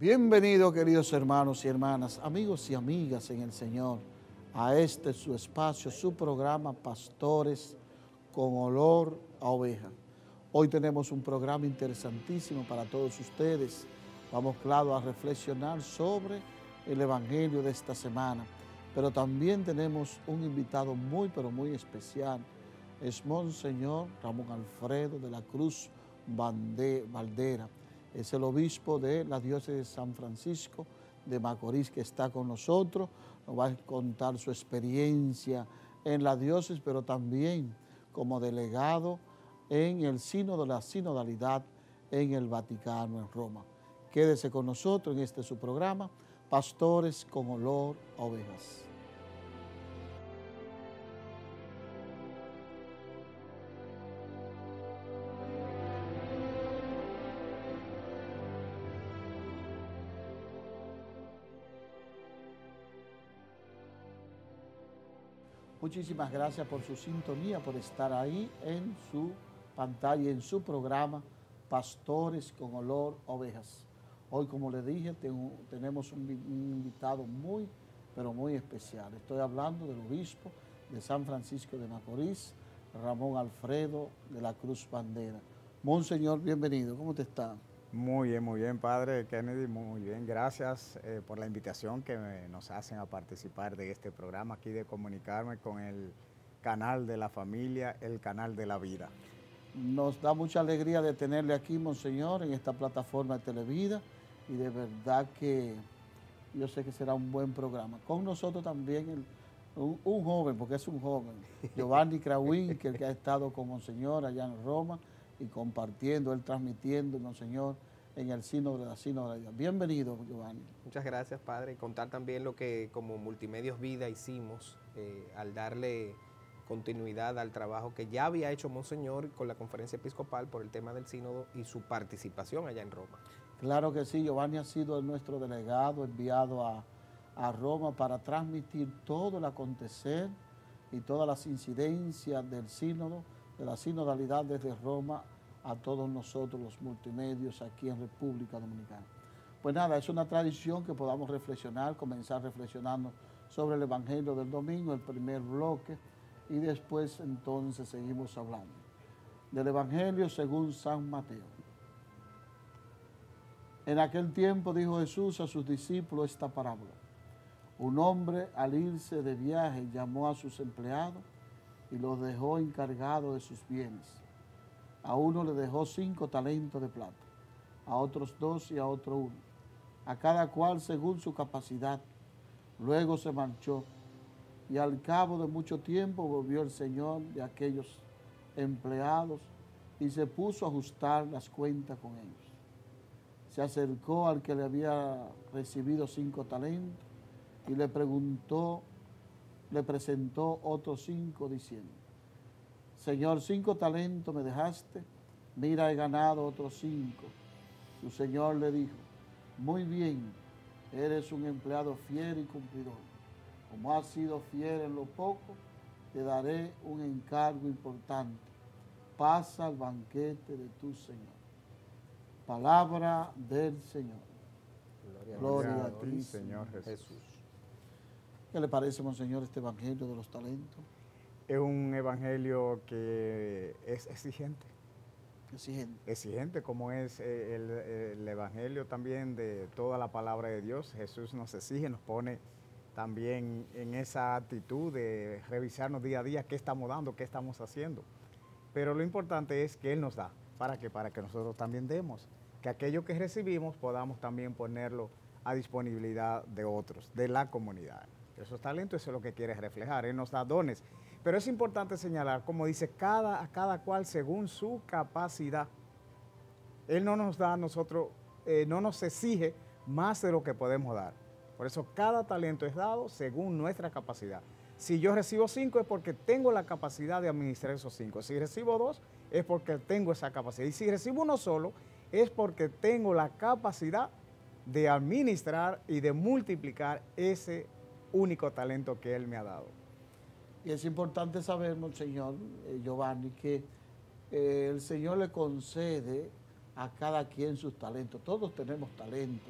Bienvenidos, queridos hermanos y hermanas, amigos y amigas en el Señor, a este su espacio, su programa Pastores con Olor a Oveja. Hoy tenemos un programa interesantísimo para todos ustedes. Vamos, claro, a reflexionar sobre el Evangelio de esta semana, pero también tenemos un invitado muy, pero muy especial. Es Monseñor Ramón Alfredo de la Cruz Valdera. Es el obispo de la diócesis de San Francisco de Macorís, que está con nosotros. Nos va a contar su experiencia en la diócesis, pero también como delegado en el sínodo de la sinodalidad en el Vaticano, en Roma. Quédese con nosotros en este su programa, Pastores con Olor a Ovejas. Muchísimas gracias por su sintonía, por estar ahí en su pantalla, en su programa Pastores con Olor a Ovejas. Hoy, como le dije, tenemos un invitado muy, pero muy especial. Estoy hablando del obispo de San Francisco de Macorís, Ramón Alfredo de la Cruz Bandera. Monseñor, bienvenido. ¿Cómo te está? Muy bien, Padre Kennedy, muy bien. Gracias por la invitación que nos hacen a participar de este programa aquí, de comunicarme con el canal de la familia, el canal de la vida. Nos da mucha alegría de tenerle aquí, Monseñor, en esta plataforma de Televida, y de verdad que yo sé que será un buen programa. Con nosotros también un joven, porque es un joven, Giovanni Krawin, que ha estado con Monseñor allá en Roma y compartiendo, él transmitiendo, Monseñor, en el sínodo de la sinodalidad. Bienvenido, Giovanni. Muchas gracias, Padre. Contar también lo que como Multimedios Vida hicimos al darle continuidad al trabajo que ya había hecho Monseñor con la conferencia episcopal por el tema del sínodo y su participación allá en Roma. Claro que sí, Giovanni ha sido nuestro delegado enviado a Roma para transmitir todo el acontecer y todas las incidencias del sínodo, de la sinodalidad desde Roma a todos nosotros los multimedios aquí en República Dominicana. Pues nada, es una tradición que podamos reflexionar, comenzar reflexionando sobre el Evangelio del domingo, el primer bloque, y después entonces seguimos hablando del Evangelio según San Mateo. En aquel tiempo dijo Jesús a sus discípulos esta parábola. Un hombre al irse de viaje llamó a sus empleados y los dejó encargados de sus bienes. A uno le dejó 5 talentos de plata, a otros 2 y a otro 1, a cada cual según su capacidad. Luego se marchó y al cabo de mucho tiempo volvió el señor de aquellos empleados y se puso a ajustar las cuentas con ellos. Se acercó al que le había recibido 5 talentos y le presentó otros 5 diciendo: Señor, 5 talentos me dejaste, mira, he ganado otros 5. Su señor le dijo: muy bien, eres un empleado fiel y cumplidor. Como has sido fiel en lo poco, te daré un encargo importante. Pasa al banquete de tu Señor. Palabra del Señor. Gloria a ti, Señor Jesús. ¿Qué le parece, Monseñor, este Evangelio de los talentos? Es un evangelio que es exigente. Exigente como es el evangelio también de toda la palabra de Dios. Jesús nos exige, nos pone también en esa actitud de revisarnos día a día qué estamos dando, qué estamos haciendo. Pero lo importante es que Él nos da. ¿Para qué? Para que nosotros también demos. Que aquello que recibimos podamos también ponerlo a disponibilidad de otros, de la comunidad. Esos talentos, eso es lo que quiere reflejar. Él nos da dones. Pero es importante señalar, como dice, a cada cual según su capacidad. Él no nos da a nosotros, no nos exige más de lo que podemos dar. Por eso cada talento es dado según nuestra capacidad. Si yo recibo 5 es porque tengo la capacidad de administrar esos 5. Si recibo 2 es porque tengo esa capacidad. Y si recibo uno solo es porque tengo la capacidad de administrar y de multiplicar ese único talento que Él me ha dado. Y es importante saber, Monseñor Giovanni, que el Señor le concede a cada quien sus talentos. Todos tenemos talentos.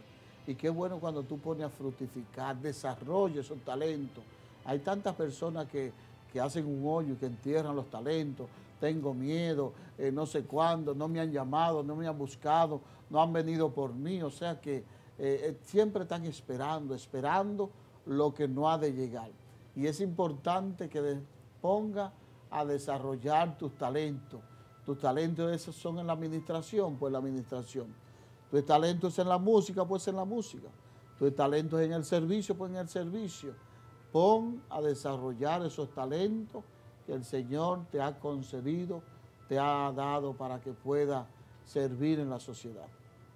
Y qué bueno cuando tú pones a fructificar, desarrolla esos talentos. Hay tantas personas que hacen un hoyo y que entierran los talentos. Tengo miedo, no sé cuándo, no me han llamado, no me han buscado, no han venido por mí. O sea que siempre están esperando lo que no ha de llegar. Y es importante que ponga a desarrollar tus talentos. Tus talentos esos son en la administración, pues la administración. Tus talentos en la música, pues en la música. Tus talentos en el servicio, pues en el servicio. Pon a desarrollar esos talentos que el Señor te ha concedido, te ha dado para que pueda servir en la sociedad.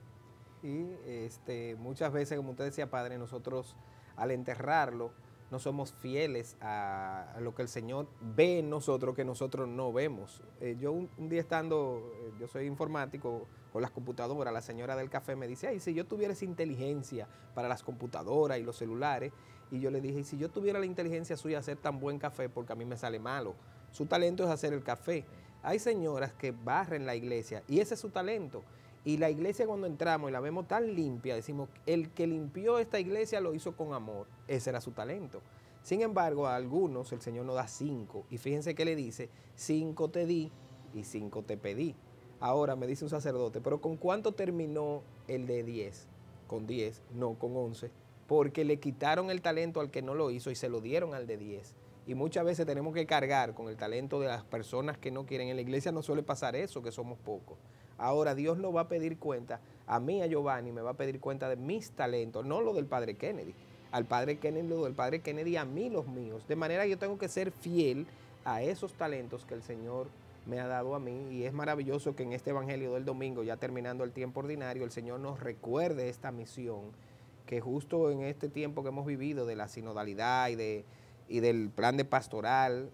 Y muchas veces, como usted decía, padre, nosotros al enterrarlo no somos fieles a lo que el Señor ve en nosotros que nosotros no vemos. Yo un día yo soy informático con las computadoras, la señora del café me dice, ay, si yo tuviera esa inteligencia para las computadoras y los celulares, y yo le dije, y si yo tuviera la inteligencia suya hacer tan buen café, porque a mí me sale malo. Su talento es hacer el café. Hay señoras que barren la iglesia y ese es su talento. Y la iglesia cuando entramos y la vemos tan limpia, decimos, el que limpió esta iglesia lo hizo con amor. Ese era su talento. Sin embargo, a algunos el Señor nos da 5. Y fíjense que le dice, 5 te di y 5 te pedí. Ahora me dice un sacerdote, ¿pero con cuánto terminó el de 10? Con 10, no con 11. Porque le quitaron el talento al que no lo hizo y se lo dieron al de 10. Y muchas veces tenemos que cargar con el talento de las personas que no quieren. En la iglesia no suele pasar eso, que somos pocos. Ahora Dios nos va a pedir cuenta, a mí, a Giovanni, me va a pedir cuenta de mis talentos, no lo del padre Kennedy. Al padre Kennedy, lo del padre Kennedy, a mí los míos. De manera que yo tengo que ser fiel a esos talentos que el Señor me ha dado a mí. Y es maravilloso que en este evangelio del domingo, ya terminando el tiempo ordinario, el Señor nos recuerde esta misión, que justo en este tiempo que hemos vivido de la sinodalidad y del plan de pastoral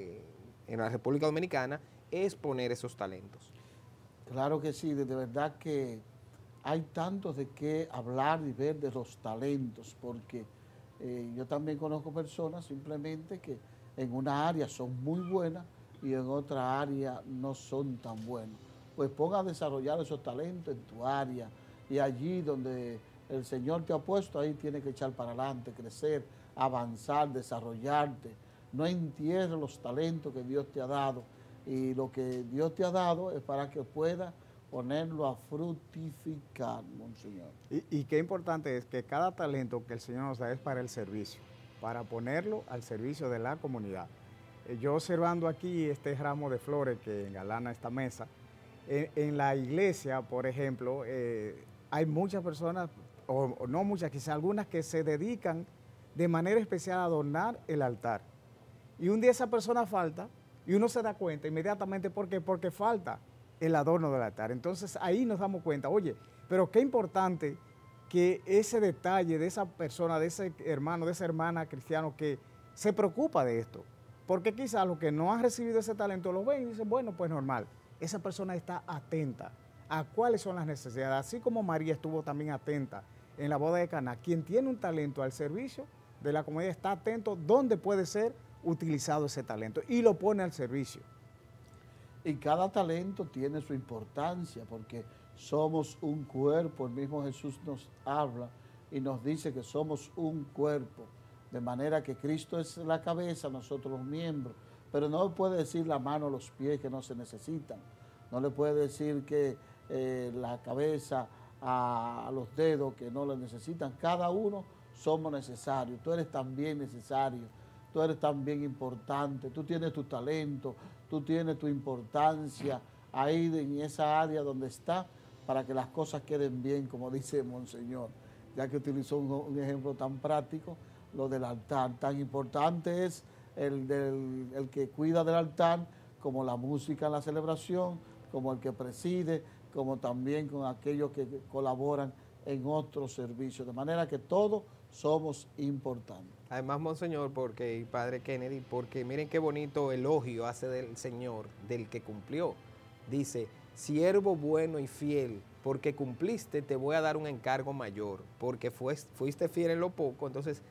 en la República Dominicana, es poner esos talentos. Claro que sí, de verdad que hay tanto de qué hablar y ver de los talentos, porque yo también conozco personas simplemente que en una área son muy buenas y en otra área no son tan buenos. Pues ponga a desarrollar esos talentos en tu área y allí donde el Señor te ha puesto, ahí tienes que echar para adelante, crecer, avanzar, desarrollarte. No entierres los talentos que Dios te ha dado. Y lo que Dios te ha dado es para que pueda ponerlo a fructificar, Monseñor. Y qué importante es que cada talento que el Señor nos da es para el servicio, para ponerlo al servicio de la comunidad. Yo observando aquí este ramo de flores que engalana esta mesa, en la iglesia, por ejemplo, hay muchas personas, o no muchas, quizás algunas que se dedican de manera especial a adornar el altar. Y un día esa persona falta, y uno se da cuenta inmediatamente, ¿por qué? Porque falta el adorno del altar. Entonces ahí nos damos cuenta, oye, pero qué importante que ese detalle de esa persona, de ese hermano, de esa hermana cristiano que se preocupa de esto. Porque quizás los que no han recibido ese talento lo ven y dicen, bueno, pues normal. Esa persona está atenta a cuáles son las necesidades. Así como María estuvo también atenta en la boda de Caná, quien tiene un talento al servicio de la comunidad está atento dónde puede ser utilizado ese talento y lo pone al servicio. Y cada talento tiene su importancia porque somos un cuerpo. El mismo Jesús nos habla y nos dice que somos un cuerpo, de manera que Cristo es la cabeza, nosotros los miembros, pero no puede decir la mano o los pies que no se necesitan, no le puede decir que la cabeza a los dedos que no lo necesitan. Cada uno somos necesarios, tú eres también necesario, tú eres también importante, tú tienes tu talento, tú tienes tu importancia ahí en esa área donde está para que las cosas queden bien, como dice Monseñor, ya que utilizó un ejemplo tan práctico, lo del altar. Tan importante es el que cuida del altar, como la música en la celebración, como el que preside, como también con aquellos que colaboran en otros servicios, de manera que todos somos importantes. Además, Monseñor, y Padre Kennedy, porque miren qué bonito elogio hace del Señor, del que cumplió. Dice, siervo bueno y fiel, porque cumpliste, te voy a dar un encargo mayor, porque fuiste fiel en lo poco. Entonces,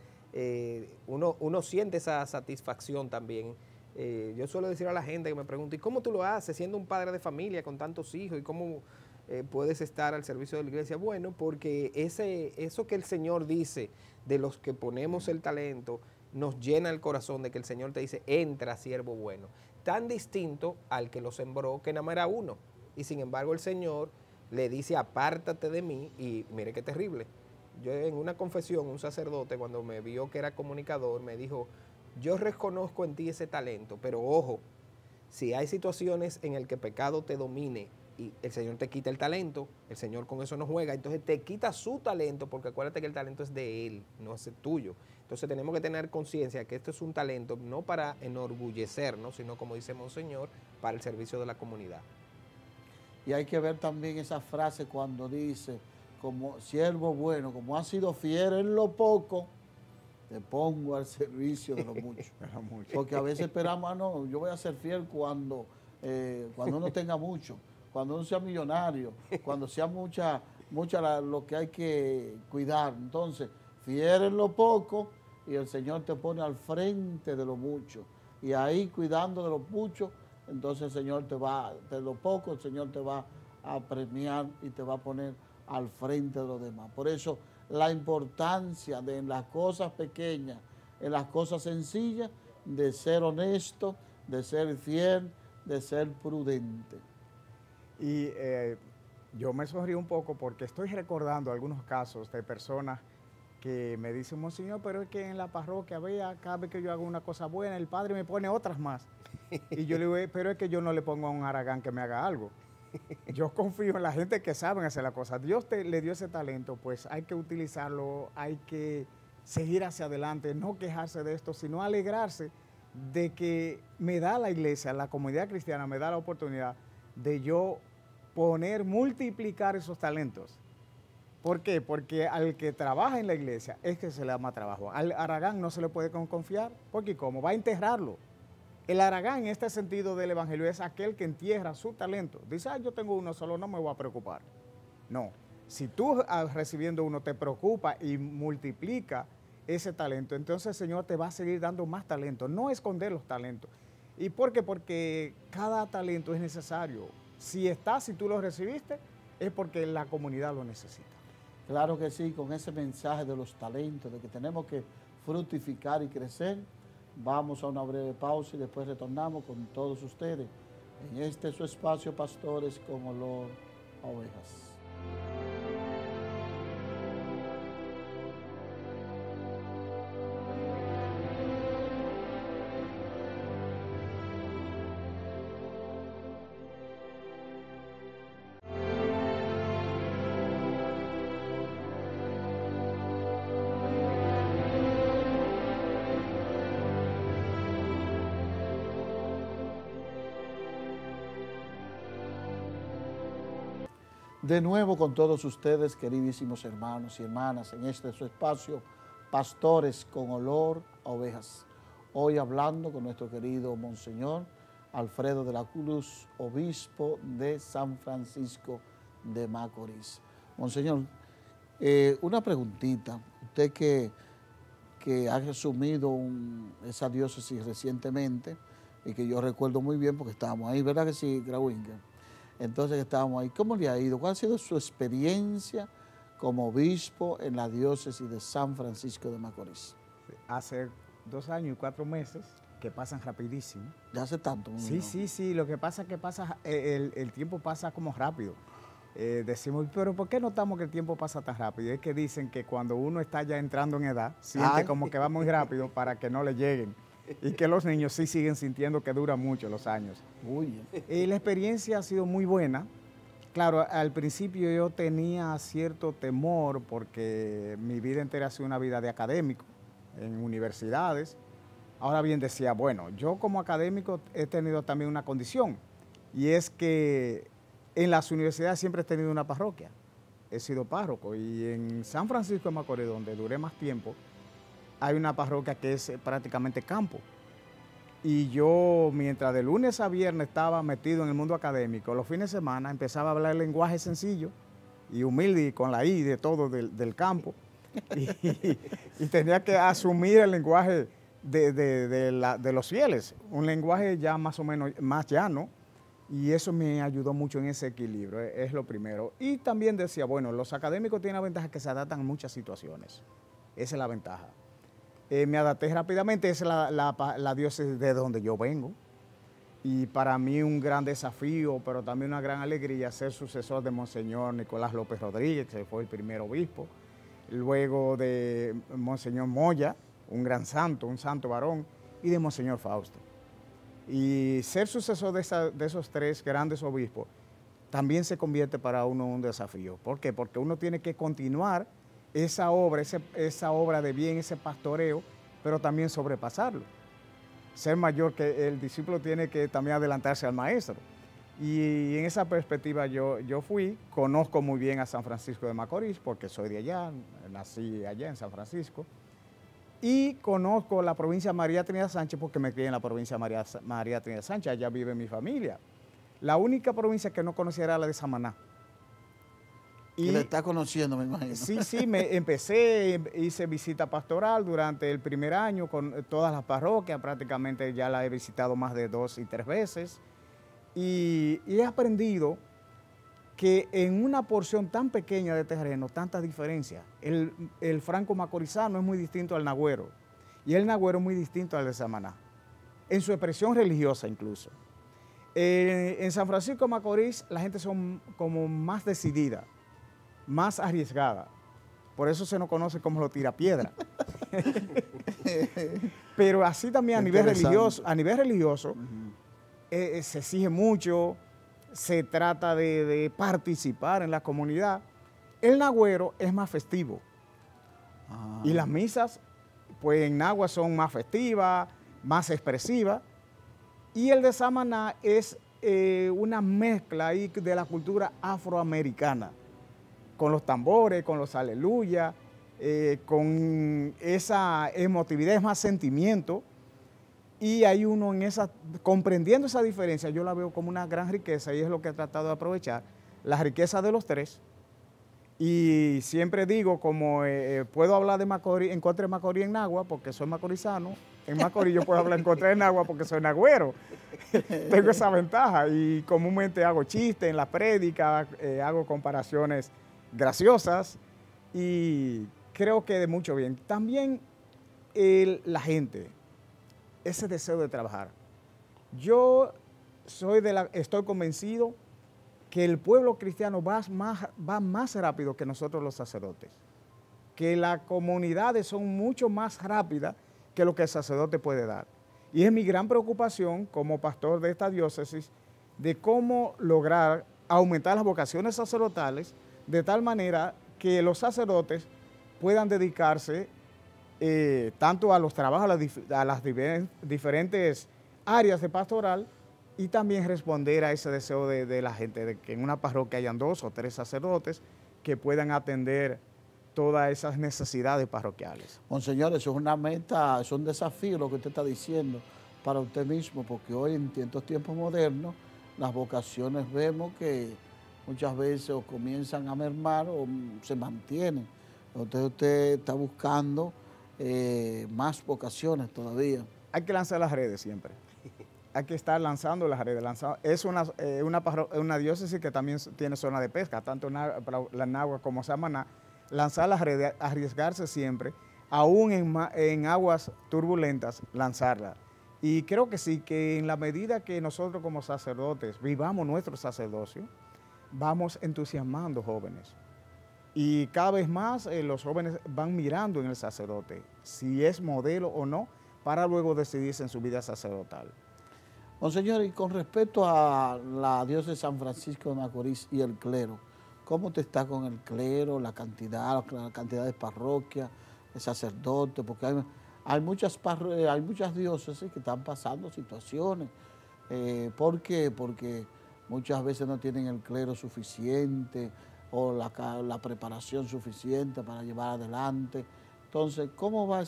uno siente esa satisfacción también. Yo suelo decir a la gente que me pregunta, ¿y cómo tú lo haces siendo un padre de familia con tantos hijos? ¿Y cómo puedes estar al servicio de la iglesia? Bueno, porque eso que el Señor dice de los que ponemos el talento, nos llena el corazón de que el Señor te dice, entra, siervo bueno. Tan distinto al que lo sembró, que nada más era uno. Y sin embargo el Señor le dice, apártate de mí, y mire qué terrible. Yo en una confesión, un sacerdote, cuando me vio que era comunicador, me dijo, yo reconozco en ti ese talento, pero ojo, si hay situaciones en las que el pecado te domine y el Señor te quita el talento, el Señor con eso no juega, entonces te quita su talento, porque acuérdate que el talento es de Él, no es tuyo. Entonces tenemos que tener conciencia que esto es un talento no para enorgullecernos, sino como dice Monseñor, para el servicio de la comunidad. Y hay que ver también esa frase cuando dice, como siervo bueno, como has sido fiel en lo poco, te pongo al servicio de lo mucho. Porque a veces esperamos, no, yo voy a ser fiel cuando uno tenga mucho, cuando uno sea millonario, cuando sea mucha lo que hay que cuidar. Entonces, fiel en lo poco y el Señor te pone al frente de lo mucho. Y ahí cuidando de lo mucho, entonces el Señor de lo poco, el Señor te va a premiar y te va a poner al frente de los demás. Por eso, la importancia de en las cosas pequeñas, en las cosas sencillas, de ser honesto, de ser fiel, de ser prudente. Y yo me sonrío un poco porque estoy recordando algunos casos de personas que me dicen, Monseñor, pero es que en la parroquia, cada vez que yo hago una cosa buena, el Padre me pone otras más. Y yo le digo, pero es que yo no le pongo a un haragán que me haga algo. Yo confío en la gente que saben hacer la cosa. Dios le dio ese talento, pues hay que utilizarlo, hay que seguir hacia adelante, no quejarse de esto, sino alegrarse de que me da la iglesia, la comunidad cristiana, me da la oportunidad de yo multiplicar esos talentos. ¿Por qué? Porque al que trabaja en la iglesia es que se le da más trabajo. Al haragán no se le puede confiar, porque ¿cómo? Va a enterrarlo. El haragán en este sentido del evangelio es aquel que entierra su talento. Dice, yo tengo uno solo, no me voy a preocupar. No, si tú recibiendo uno te preocupa y multiplica ese talento, entonces el Señor te va a seguir dando más talento, no esconder los talentos. ¿Y por qué? Porque cada talento es necesario. Si tú lo recibiste, es porque la comunidad lo necesita. Claro que sí, con ese mensaje de los talentos, de que tenemos que fructificar y crecer. Vamos a una breve pausa y después retornamos con todos ustedes en este su espacio, Pastores con Olor a Ovejas. De nuevo con todos ustedes, queridísimos hermanos y hermanas, en este su espacio, Pastores con Olor a Ovejas. Hoy hablando con nuestro querido Monseñor Alfredo de la Cruz, obispo de San Francisco de Macorís. Monseñor, una preguntita. Usted que ha asumido esa diócesis recientemente y que yo recuerdo muy bien porque estábamos ahí, ¿verdad que sí, Grauinga? Entonces estábamos ahí. ¿Cómo le ha ido? ¿Cuál ha sido su experiencia como obispo en la diócesis de San Francisco de Macorís? Hace 2 años y 4 meses que pasan rapidísimo. ¿Ya hace tanto? Sí. Lo que pasa es que el tiempo pasa como rápido. Decimos, pero ¿por qué notamos que el tiempo pasa tan rápido? Es que dicen que cuando uno está ya entrando en edad, siente como que va muy rápido para que no le lleguen. Y que los niños sí siguen sintiendo que duran mucho los años. La experiencia ha sido muy buena. Claro, al principio yo tenía cierto temor porque mi vida entera ha sido una vida de académico en universidades. Ahora bien, decía, bueno, yo como académico he tenido también una condición y es que en las universidades siempre he tenido una parroquia. He sido párroco y en San Francisco de Macorís, donde duré más tiempo, hay una parroquia que es prácticamente campo. Y yo, mientras de lunes a viernes estaba metido en el mundo académico, los fines de semana empezaba a hablar el lenguaje sencillo y humilde y con la I de todo del campo. Y tenía que asumir el lenguaje de los fieles, un lenguaje ya más o menos más llano. Y eso me ayudó mucho en ese equilibrio, es lo primero. Y también decía, bueno, los académicos tienen la ventaja que se adaptan a muchas situaciones. Esa es la ventaja. Me adapté rápidamente, esa es la diócesis de donde yo vengo. Y para mí un gran desafío, pero también una gran alegría ser sucesor de Monseñor Nicolás López Rodríguez, que fue el primer obispo. Luego de Monseñor Moya, un gran santo, un santo varón, y de Monseñor Fausto. Y ser sucesor de esos tres grandes obispos también se convierte para uno en un desafío. ¿Por qué? Porque uno tiene que continuar esa obra de bien, ese pastoreo, pero también sobrepasarlo. Ser mayor que el discípulo tiene que también adelantarse al maestro. Y en esa perspectiva yo conozco muy bien a San Francisco de Macorís, porque soy de allá, nací allá en San Francisco. Y conozco la provincia de María Trinidad Sánchez porque me crié en la provincia de María Trinidad Sánchez, allá vive mi familia. La única provincia que no conocía era la de Samaná. Y la está conociendo, me imagino. Sí, hice visita pastoral durante el primer año con todas las parroquias, prácticamente ya la he visitado más de 2 y 3 veces. Y he aprendido que en una porción tan pequeña de terreno, tantas diferencias. El franco macorizano es muy distinto al nagüero y el nagüero es muy distinto al de Samaná, en su expresión religiosa incluso. En San Francisco de Macorís la gente son como más decidida, más arriesgada. Por eso se nos conoce como los tirapiedra. Pero así también a nivel religioso, se exige mucho. Se trata de participar en la comunidad. El nagüero es más festivo. Y las misas, pues en Nagua son más festivas, más expresivas. Y el de Samaná es una mezcla ahí de la cultura afroamericana, con los tambores, con los aleluyas, con esa emotividad, es más sentimiento. Y hay uno comprendiendo esa diferencia, yo la veo como una gran riqueza y es lo que he tratado de aprovechar, la riqueza de los tres. Y siempre digo, como puedo hablar de Macorís, en contra de Macorís en Nagua, porque soy macorizano, en Macorís yo puedo hablar en contra de Nagua porque soy nagüero. Tengo esa ventaja y comúnmente hago chistes en la prédica, hago comparaciones graciosas y creo que de mucho bien. También la gente, ese deseo de trabajar. Yo estoy convencido que el pueblo cristiano va más rápido que nosotros los sacerdotes, que las comunidades son mucho más rápidas que lo que el sacerdote puede dar. Y es mi gran preocupación como pastor de esta diócesis de cómo lograr aumentar las vocaciones sacerdotales de tal manera que los sacerdotes puedan dedicarse tanto a los trabajos, a las diferentes áreas de pastoral y también responder a ese deseo de la gente, de que en una parroquia hayan 2 o 3 sacerdotes que puedan atender todas esas necesidades parroquiales. Monseñor, eso es una meta, es un desafío lo que usted está diciendo para usted mismo, porque hoy en estos tiempos modernos las vocaciones vemos que muchas veces o comienzan a mermar o se mantienen. Entonces usted está buscando más vocaciones todavía. Hay que lanzar las redes siempre. Hay que estar lanzando las redes. Es una diócesis que también tiene zona de pesca, tanto la Nagua como Samaná. Lanzar las redes, arriesgarse siempre, aún en aguas turbulentas, lanzarla. Y creo que sí, que en la medida que nosotros como sacerdotes vivamos nuestro sacerdocio, vamos entusiasmando jóvenes. Y cada vez más los jóvenes van mirando en el sacerdote si es modelo o no, para luego decidirse en su vida sacerdotal. Monseñor, y con respecto a la diócesis de San Francisco de Macorís y el clero, ¿cómo te está con el clero, la cantidad de parroquias, de sacerdotes? Porque hay muchas diócesis que están pasando situaciones. ¿Por qué? Porque muchas veces no tienen el clero suficiente o la preparación suficiente para llevar adelante. Entonces, ¿cómo va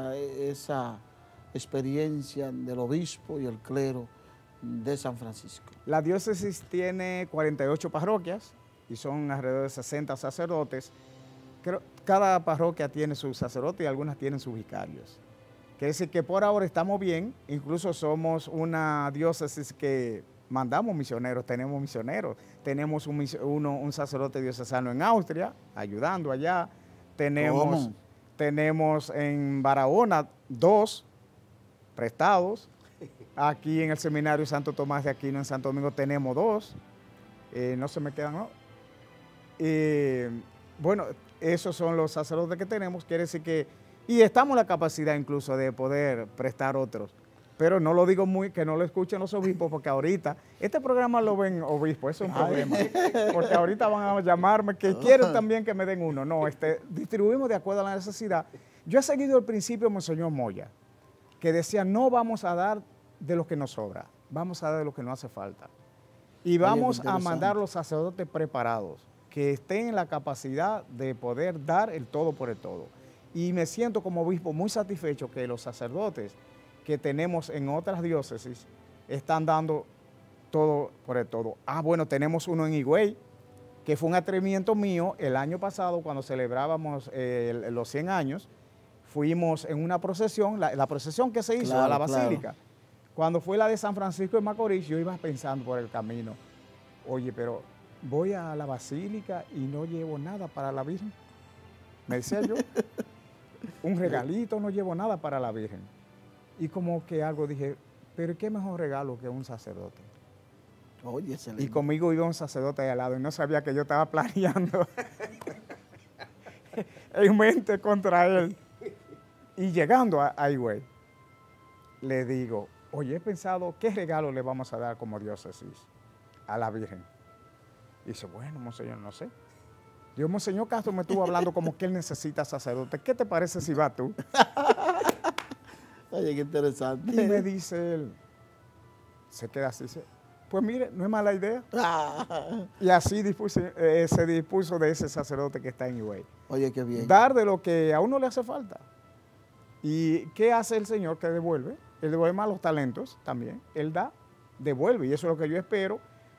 esa experiencia del obispo y el clero de San Francisco? La diócesis tiene 48 parroquias y son alrededor de 60 sacerdotes. Cada parroquia tiene su sacerdote y algunas tienen sus vicarios. Quiere decir que por ahora estamos bien, incluso somos una diócesis que mandamos misioneros, tenemos un sacerdote diocesano en Austria, ayudando allá, tenemos en Barahona 2 prestados, aquí en el Seminario Santo Tomás de Aquino en Santo Domingo tenemos 2, no se me quedan, ¿no? Bueno, esos son los sacerdotes que tenemos, quiere decir que, y estamos en la capacidad incluso de poder prestar otros. Pero no lo digo que no lo escuchen los obispos, porque ahorita, este programa lo ven obispos, eso es un problema. Porque ahorita van a llamarme que quieren también que me den uno. No, distribuimos de acuerdo a la necesidad. Yo he seguido el principio de Monseñor Moya, que decía, no vamos a dar de lo que nos sobra, vamos a dar de lo que no hace falta. Y vamos a mandar los sacerdotes preparados, que estén en la capacidad de poder dar el todo por el todo. Y me siento como obispo muy satisfecho que los sacerdotes que tenemos en otras diócesis están dando todo por el todo. Bueno, tenemos uno en Higüey, que fue un atrevimiento mío el año pasado cuando celebrábamos los 100 años. Fuimos en una procesión, la procesión que se hizo a la Basílica. Cuando fue la de San Francisco de Macorís, yo iba pensando por el camino, oye, pero voy a la Basílica y no llevo nada para la Virgen. Me decía yo, un regalito, no llevo nada para la Virgen. Y como que algo dije, pero qué mejor regalo que un sacerdote. Oye, y conmigo iba un sacerdote ahí al lado y no sabía que yo estaba planeando en mente contra él. Y llegando a Higüey, le digo, oye, he pensado, ¿qué regalo le vamos a dar como diócesis a la Virgen? Y dice, bueno, monseñor, no sé. Digo, monseñor Castro me estuvo hablando como que él necesita sacerdote. ¿Qué te parece si vas tú? Oye, qué interesante. Y me dice él, se queda así, dice, pues mire, no es mala idea. Y así se dispuso de ese sacerdote que está en Higüey. Oye, qué bien. Dar de lo que a uno le hace falta. ¿Y qué hace el Señor? Que devuelve. Él devuelve más los talentos también. Él da, devuelve. Y eso es lo que yo espero,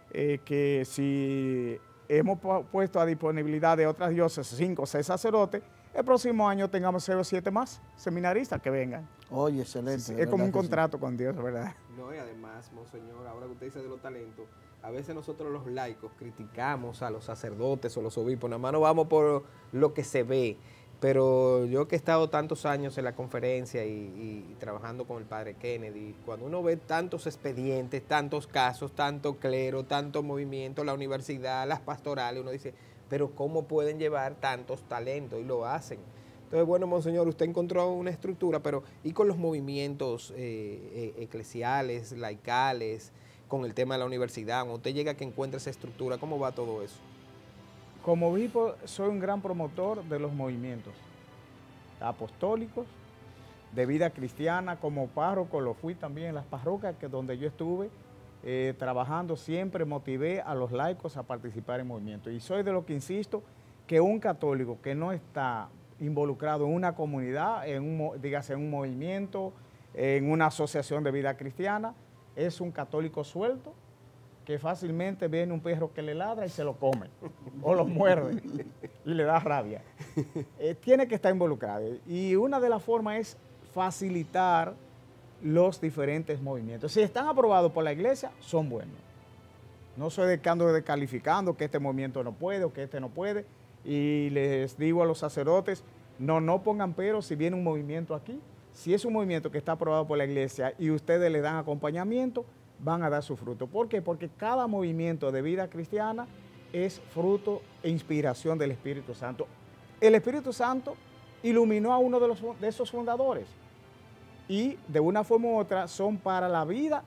que si hemos puesto a disponibilidad de otras diócesis 5 o 6 sacerdotes, el próximo año tengamos 0 o 7 más seminaristas que vengan. Oye, excelente. Sí, es como un contrato con Dios, ¿verdad? No, y además, monseñor, ahora que usted dice de los talentos, a veces nosotros los laicos criticamos a los sacerdotes o los obispos, nada más no vamos por lo que se ve. Pero yo que he estado tantos años en la conferencia y trabajando con el padre Kennedy, cuando uno ve tantos expedientes, tantos casos, tanto clero, tanto movimiento, la universidad, las pastorales, uno dice, pero ¿cómo pueden llevar tantos talentos? Y lo hacen. Entonces, bueno, monseñor, usted encontró una estructura, pero ¿y con los movimientos eclesiales, laicales, con el tema de la universidad? Cuando usted llega a que encuentre esa estructura, ¿cómo va todo eso? Como obispo, soy un gran promotor de los movimientos apostólicos, de vida cristiana. Como párroco lo fui también en las parroquias donde yo estuve trabajando. Siempre motivé a los laicos a participar en movimientos. Y soy de los que insisto que un católico que no está involucrado en una comunidad, dígase en un movimiento, en una asociación de vida cristiana, es un católico suelto, que fácilmente viene un perro que le ladra y se lo come, o lo muerde y le da rabia. Tiene que estar involucrado. Y una de las formas es facilitar los diferentes movimientos. Si están aprobados por la iglesia, son buenos. No soy descalificando que este movimiento no puede o que este no puede. Y les digo a los sacerdotes, no pongan pero si viene un movimiento aquí. Si es un movimiento que está aprobado por la iglesia y ustedes le dan acompañamiento, van a dar su fruto. ¿Por qué? Porque cada movimiento de vida cristiana es fruto e inspiración del Espíritu Santo. El Espíritu Santo iluminó a uno de esos fundadores y de una forma u otra son para la vida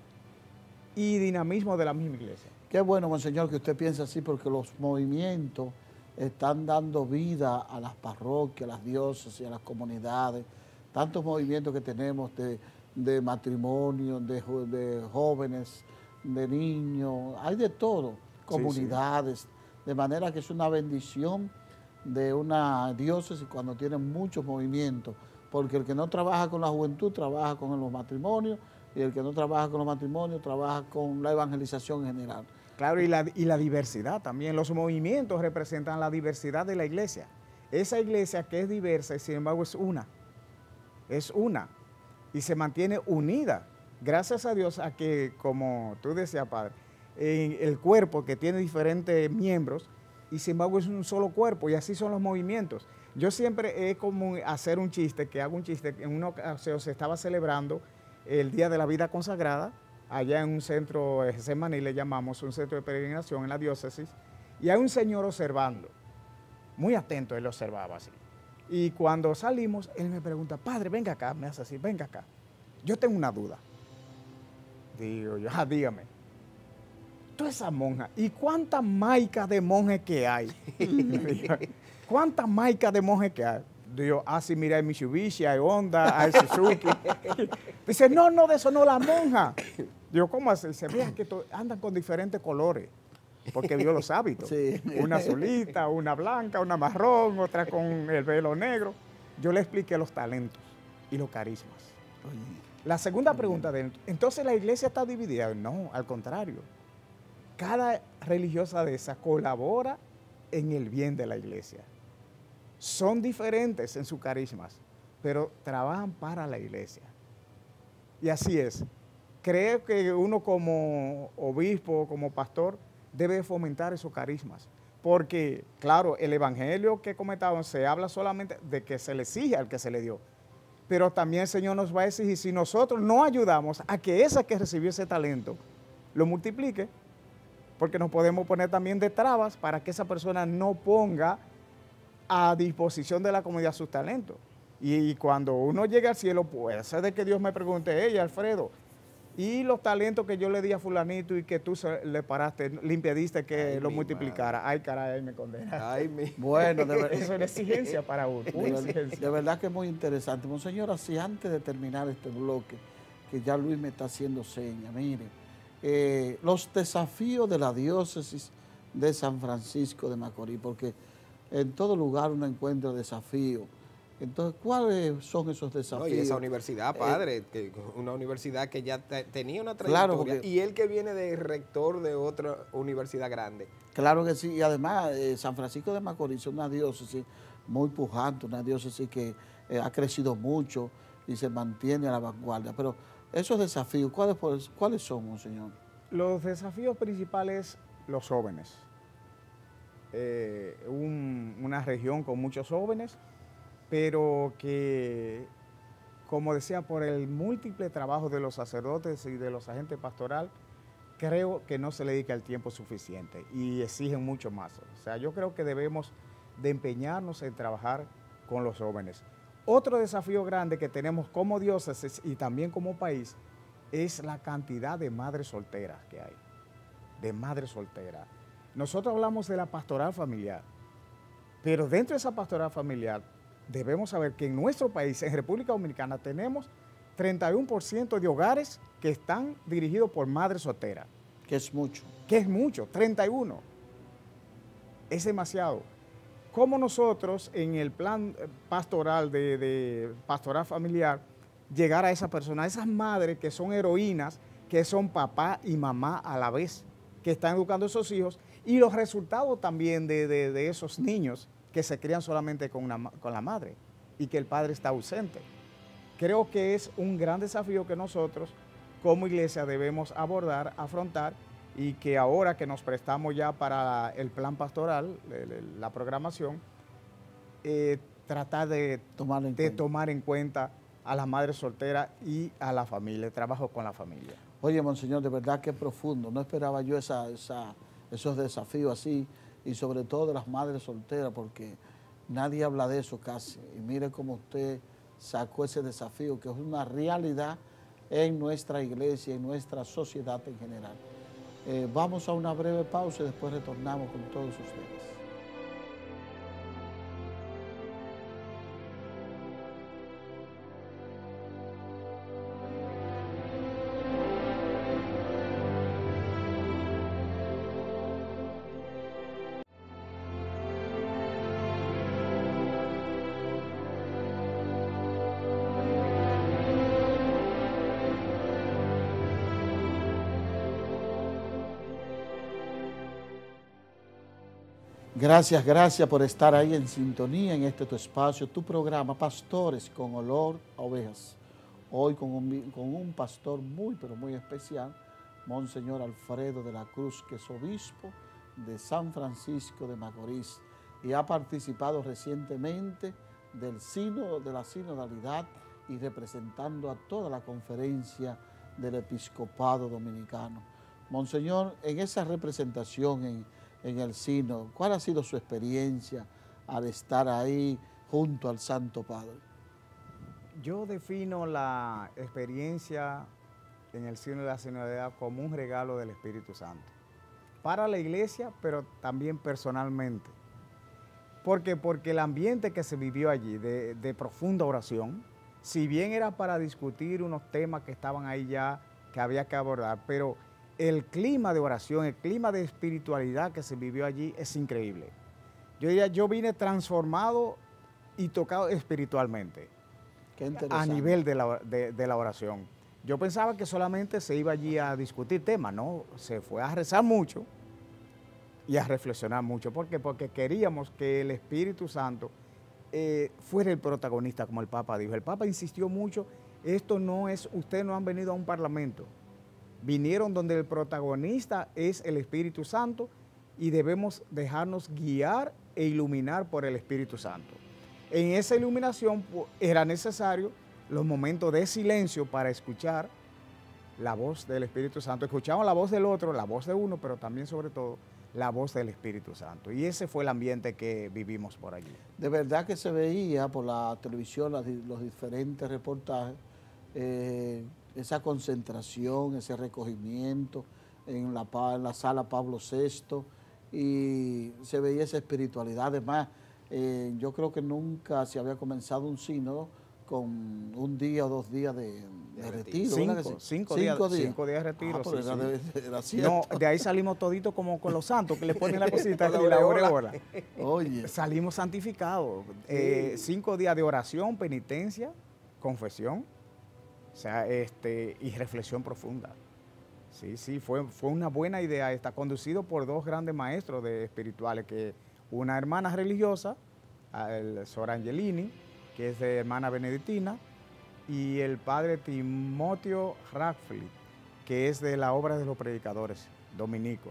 y dinamismo de la misma iglesia. Qué bueno, monseñor, que usted piense así, porque los movimientos están dando vida a las parroquias, a las diócesis, a las comunidades, tantos movimientos que tenemos de matrimonio, de jóvenes, de niños, hay de todo, comunidades, sí. De manera que es una bendición de una diócesis cuando tiene muchos movimientos, porque el que no trabaja con la juventud trabaja con los matrimonios, y el que no trabaja con los matrimonios trabaja con la evangelización en general. Claro, y la diversidad también. Los movimientos representan la diversidad de la iglesia. Esa iglesia que es diversa y sin embargo es una. Y se mantiene unida. Gracias a Dios a que, como tú decías, Padre, el cuerpo que tiene diferentes miembros y sin embargo es un solo cuerpo y así son los movimientos. Yo siempre es como hacer un chiste, que hago un chiste, en una ocasión se estaba celebrando el Día de la Vida Consagrada, allá en un centro, Getsemaní le llamamos, un centro de peregrinación en la diócesis, y hay un señor observando, muy atento, él observaba así. Y cuando salimos, él me pregunta, padre, venga acá, me hace así, venga acá. Yo tengo una duda. Digo yo, dígame. Toda esa monja, ¿y cuántas maicas de monjes que hay? ¿Cuántas maicas de monjes que hay? Digo, sí, mira, hay Mitsubishi, hay Honda, hay Suzuki. Dice, no, de eso no, la monja. Digo, ¿cómo así? Dice, vean que andan con diferentes colores, porque vio los hábitos. Sí. Una azulita, una blanca, una marrón, otra con el velo negro. Yo le expliqué los talentos y los carismas. La segunda pregunta de él, ¿entonces la iglesia está dividida? No, al contrario. Cada religiosa de esas colabora en el bien de la iglesia. Son diferentes en sus carismas, pero trabajan para la iglesia. Y así es. Creo que uno como obispo, como pastor, debe fomentar esos carismas. Porque, claro, el evangelio que comentaban se habla solamente de que se le exige al que se le dio. Pero también el Señor nos va a exigir, si nosotros no ayudamos a que esa que recibió ese talento lo multiplique, porque nos podemos poner también de trabas para que esa persona no ponga a disposición de la comunidad sus talentos. Y cuando uno llega al cielo, puede ser de que Dios me pregunte, Alfredo, ¿y los talentos que yo le di a fulanito y que tú le paraste, le impediste que lo multiplicara? Madre. Ay, caray, ahí me condena. Bueno, de verdad. Eso es una exigencia para uno. De verdad que es muy interesante. Monseñor, así antes de terminar este bloque, que ya Luis me está haciendo señas, mire, los desafíos de la diócesis de San Francisco de Macorís, porque en todo lugar uno encuentra desafíos. Entonces, ¿cuáles son esos desafíos? No, y esa universidad, padre, una universidad que ya tenía una trayectoria, claro, y él que viene de rector de otra universidad grande. Claro que sí, y además San Francisco de Macorís es una diócesis muy pujante, una diócesis que ha crecido mucho y se mantiene a la vanguardia. Pero esos desafíos, ¿cuáles son, monseñor? Los desafíos principales, los jóvenes. Una región con muchos jóvenes, pero que, como decía, por el múltiple trabajo de los sacerdotes y de los agentes pastorales, creo que no se le dedica el tiempo suficiente y exigen mucho más. O sea, yo creo que debemos de empeñarnos en trabajar con los jóvenes. Otro desafío grande que tenemos como diócesis y también como país es la cantidad de madres solteras que hay, de madres solteras. Nosotros hablamos de la pastoral familiar, pero dentro de esa pastoral familiar debemos saber que en nuestro país, en República Dominicana, tenemos 31% de hogares que están dirigidos por madres solteras. Que es mucho. Que es mucho, 31. Es demasiado. ¿Cómo nosotros en el plan pastoral de pastoral familiar llegar a esa persona, a esas madres que son heroínas, que son papá y mamá a la vez, que están educando a esos hijos, y los resultados también de esos niños que se crían solamente con la madre y que el padre está ausente? Creo que es un gran desafío que nosotros como iglesia debemos abordar, afrontar, y que ahora que nos prestamos ya para el plan pastoral, la programación, tratar de tomar en cuenta a las madres solteras y a la familia, el trabajo con la familia. Oye, monseñor, de verdad que es profundo. No esperaba yo esos desafíos así, y sobre todo de las madres solteras, porque nadie habla de eso casi. Y mire cómo usted sacó ese desafío, que es una realidad en nuestra iglesia y en nuestra sociedad en general. Vamos a una breve pausa y después retornamos con todos ustedes. Gracias por estar ahí en sintonía en este tu espacio, tu programa Pastores con Olor a Ovejas. Hoy con un pastor muy, pero muy especial, Monseñor Alfredo de la Cruz, que es obispo de San Francisco de Macorís y ha participado recientemente del sínodo, de la sinodalidad y representando a toda la conferencia del episcopado dominicano. Monseñor, en esa representación en el sínodo, ¿cuál ha sido su experiencia al estar ahí junto al Santo Padre? Yo defino la experiencia en el sínodo de la sinodalidad como un regalo del Espíritu Santo para la iglesia, pero también personalmente. ¿Por qué? Porque el ambiente que se vivió allí de profunda oración, si bien era para discutir unos temas que estaban ahí ya, que había que abordar, pero el clima de oración, el clima de espiritualidad que se vivió allí es increíble. Yo diría, yo vine transformado y tocado espiritualmente. Qué interesante. A nivel de la oración. Yo pensaba que solamente se iba allí a discutir temas, ¿no? Se fue a rezar mucho y a reflexionar mucho. ¿Por qué? Porque queríamos que el Espíritu Santo fuera el protagonista, como el Papa dijo. El Papa insistió mucho, esto no es, ustedes no han venido a un parlamento, vinieron donde el protagonista es el Espíritu Santo y debemos dejarnos guiar e iluminar por el Espíritu Santo. En esa iluminación era necesario los momentos de silencio para escuchar la voz del Espíritu Santo. Escuchamos la voz del otro, la voz de uno, pero también sobre todo la voz del Espíritu Santo. Y ese fue el ambiente que vivimos por allí. De verdad que se veía por la televisión, los diferentes reportajes, esa concentración, ese recogimiento en la sala Pablo VI, y se veía esa espiritualidad. Además, yo creo que nunca se había comenzado un sínodo con un día o 2 días de retiro. Cinco días de retiro. No, de ahí salimos toditos como con los santos, que le ponen la cosita y la aureola. Oye. Salimos santificados. 5 días de oración, penitencia, confesión, o sea, y reflexión profunda. Sí, fue una buena idea esta, conducido por 2 grandes maestros espirituales, que una hermana religiosa, el Sor Angelini, que es de hermana benedictina, y el padre Timoteo Radcliffe, que es de la obra de los predicadores dominicos.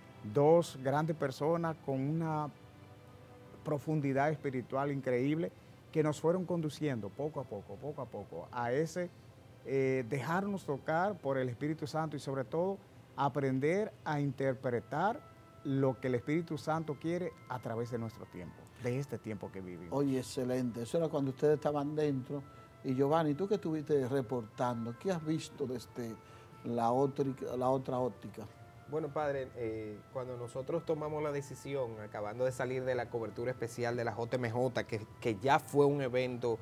2 grandes personas con una profundidad espiritual increíble que nos fueron conduciendo poco a poco a ese dejarnos tocar por el Espíritu Santo y sobre todo aprender a interpretar lo que el Espíritu Santo quiere a través de nuestro tiempo, de este tiempo que vivimos. Oye, excelente. Eso era cuando ustedes estaban dentro. Y Giovanni, tú que estuviste reportando, ¿qué has visto desde la otra óptica? Bueno, padre, cuando nosotros tomamos la decisión, acabando de salir de la cobertura especial de la JMJ, que ya fue un evento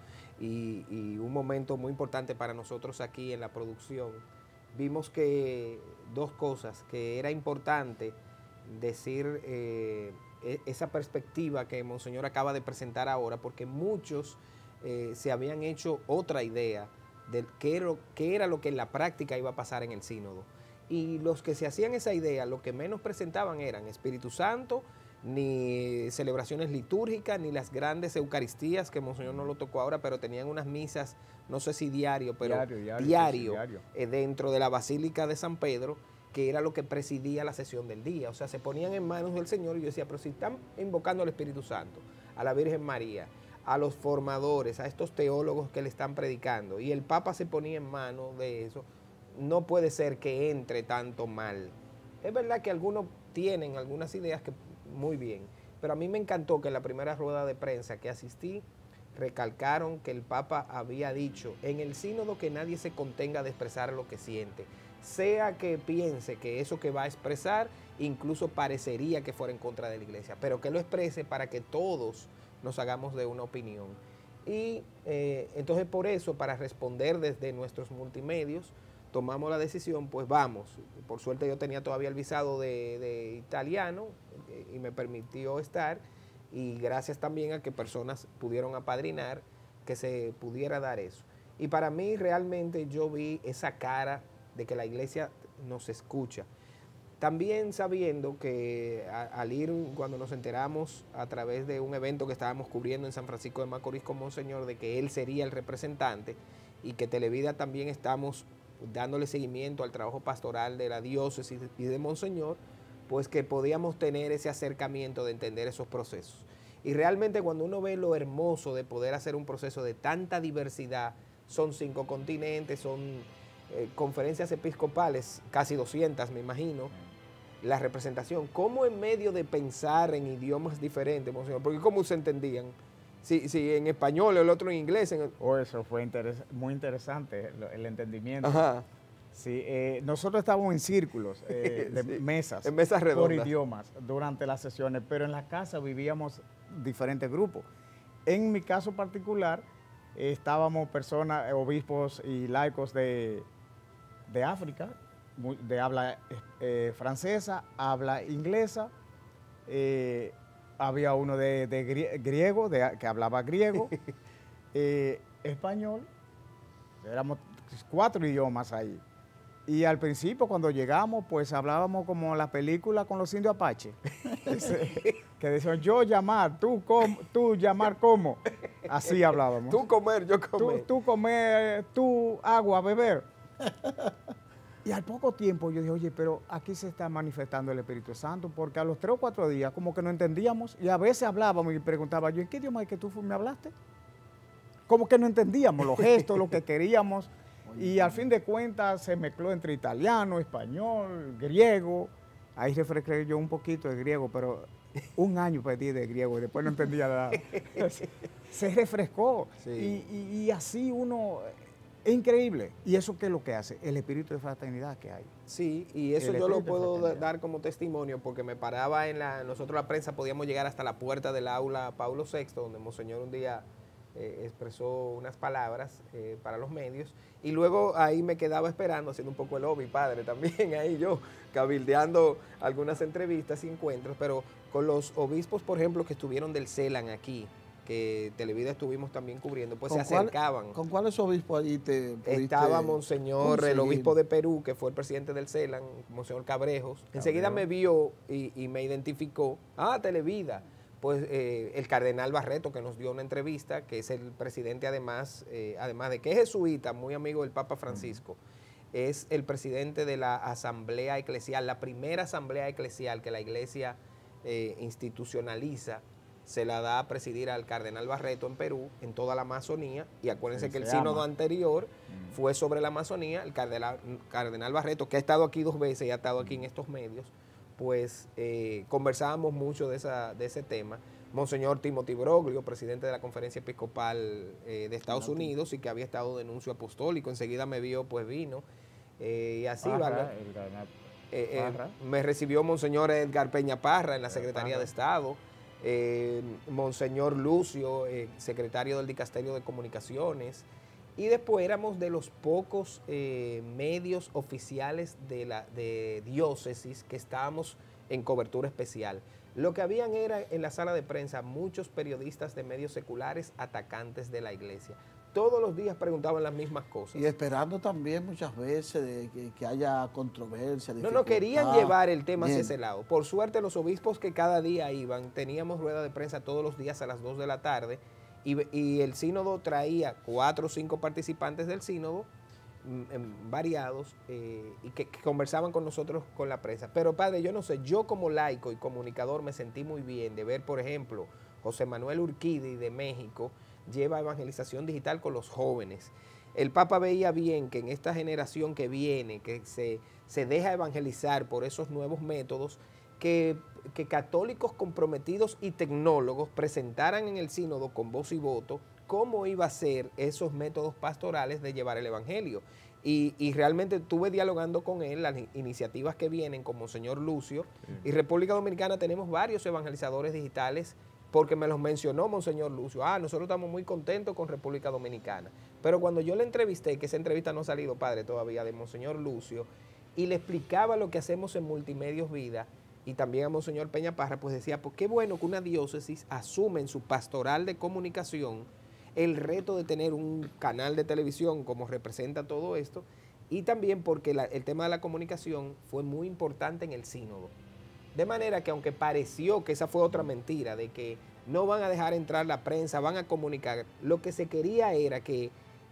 y un momento muy importante para nosotros aquí en la producción, vimos que 2 cosas, que era importante decir esa perspectiva que Monseñor acaba de presentar ahora, porque muchos se habían hecho otra idea de qué era lo que en la práctica iba a pasar en el sínodo. Y los que se hacían esa idea, lo que menos presentaban eran Espíritu Santo, ni celebraciones litúrgicas, ni las grandes eucaristías, que Monseñor no lo tocó ahora, pero tenían unas misas, no sé si diario, pero diario. Dentro de la Basílica de San Pedro, que era lo que presidía la sesión del día. O sea, se ponían en manos del Señor y yo decía, pero si están invocando al Espíritu Santo, a la Virgen María, a los formadores, a estos teólogos que le están predicando, y el Papa se ponía en manos de eso, no puede ser que entre tanto mal. Es verdad que algunos tienen algunas ideas que muy bien, pero a mí me encantó que en la primera rueda de prensa que asistí, recalcaron que el Papa había dicho en el sínodo que nadie se contenga de expresar lo que siente, sea que piense que eso que va a expresar incluso parecería que fuera en contra de la iglesia, pero que lo exprese para que todos nos hagamos de una opinión. Y entonces por eso, para responder desde nuestros multimedios, tomamos la decisión, pues vamos. Por suerte yo tenía todavía el visado de italiano y me permitió estar, y gracias también a que personas pudieron apadrinar que se pudiera dar eso. Y para mí realmente yo vi esa cara de que la iglesia nos escucha. También sabiendo que al ir, cuando nos enteramos a través de un evento que estábamos cubriendo en San Francisco de Macorís con Monseñor, de que él sería el representante y que Televida también estamos dándole seguimiento al trabajo pastoral de la diócesis y de Monseñor, pues que podíamos tener ese acercamiento de entender esos procesos. Y realmente cuando uno ve lo hermoso de poder hacer un proceso de tanta diversidad, son 5 continentes, son conferencias episcopales, casi 200 me imagino, la representación, cómo en medio de pensar en idiomas diferentes, Monseñor, porque cómo se entendían, si en español, el otro en inglés. Eso fue muy interesante, el entendimiento. Ajá. Sí, nosotros estábamos en círculos de sí, mesas, en mesas redondas, por idiomas durante las sesiones, pero en la casa vivíamos diferentes grupos. En mi caso particular, estábamos personas, obispos y laicos de África, de habla francesa, habla inglesa, había uno de griego, que hablaba griego, español, éramos 4 idiomas ahí. Y al principio, cuando llegamos, pues hablábamos como la película con los indios Apache. Que decían, yo llamar, tú llamar como. Así hablábamos. Tú comer, yo comer. Tú comer, tú agua, beber. Y al poco tiempo yo dije, oye, pero aquí se está manifestando el Espíritu Santo, porque a los 3 o 4 días como que no entendíamos, y a veces hablábamos y preguntaba yo, ¿en qué idioma es que tú me hablaste? Como que no entendíamos los gestos, lo que queríamos. Y al fin de cuentas se mezcló entre italiano, español, griego. Ahí refresqué yo un poquito de griego, pero un año perdí de griego y después no entendía nada. Se refrescó. Sí. Y así uno, es increíble. ¿Y eso qué es lo que hace? El espíritu de fraternidad que hay. Sí, y eso yo lo puedo dar como testimonio porque me paraba nosotros la prensa podíamos llegar hasta la puerta del aula Pablo VI, donde Monseñor un día expresó unas palabras para los medios, y luego ahí me quedaba esperando, haciendo un poco el hobby, padre, también ahí yo, cabildeando algunas entrevistas y encuentros, pero con los obispos, por ejemplo, que estuvieron del CELAN aquí, que Televida estuvimos también cubriendo, pues se acercaban. ¿Con cuáles obispos ahí te pudiste Estaba Monseñor, el obispo de Perú, que fue el presidente del CELAN, Monseñor Cabrejos. Enseguida me vio y me identificó, Televida. Pues el cardenal Barreto, que nos dio una entrevista, que es el presidente además de que es jesuita, muy amigo del Papa Francisco, es el presidente de la Asamblea Eclesial, la primera Asamblea Eclesial que la Iglesia institucionaliza, se la da a presidir al cardenal Barreto en Perú, en toda la Amazonía, y acuérdense que el sínodo anterior fue sobre la Amazonía, el cardenal Barreto, que ha estado aquí 2 veces y ha estado aquí en estos medios, pues conversábamos mucho de ese tema. Monseñor Timothy Broglio, presidente de la Conferencia Episcopal de Estados Unidos y que había estado de nuncio apostólico, enseguida me vio, pues vino, y así, me recibió Monseñor Edgar Peña Parra en la Secretaría de Estado, Monseñor Lucio, secretario del Dicasterio de Comunicaciones, y después éramos de los pocos medios oficiales de diócesis que estábamos en cobertura especial. Lo que habían era en la sala de prensa muchos periodistas de medios seculares atacantes de la iglesia. Todos los días preguntaban las mismas cosas. Y esperando también muchas veces de que haya controversia. No querían llevar el tema hacia ese lado. Por suerte los obispos que cada día iban, teníamos rueda de prensa todos los días a las 2 de la tarde, y el sínodo traía 4 o 5 participantes del sínodo, variados, y que conversaban con nosotros con la prensa. Pero padre, yo no sé, yo como laico y comunicador me sentí muy bien de ver, por ejemplo, José Manuel Urquidi de México lleva evangelización digital con los jóvenes. El Papa veía bien que en esta generación que viene, que se deja evangelizar por esos nuevos métodos, que católicos comprometidos y tecnólogos presentaran en el sínodo con voz y voto cómo iba a ser esos métodos pastorales de llevar el evangelio. Y realmente estuve dialogando con él las iniciativas que vienen como Monseñor Lucio, y República Dominicana tenemos varios evangelizadores digitales, porque me los mencionó Monseñor Lucio. Nosotros estamos muy contentos con República Dominicana. Pero cuando yo le entrevisté, que esa entrevista no ha salido, padre, todavía, de Monseñor Lucio, y le explicaba lo que hacemos en Multimedios Vida, y también a Monseñor Peña Parra, pues decía, pues qué bueno que una diócesis asume en su pastoral de comunicación el reto de tener un canal de televisión como representa todo esto, y también porque el tema de la comunicación fue muy importante en el sínodo. De manera que aunque pareció que esa fue otra mentira, de que no van a dejar entrar la prensa, van a comunicar, lo que se quería era que la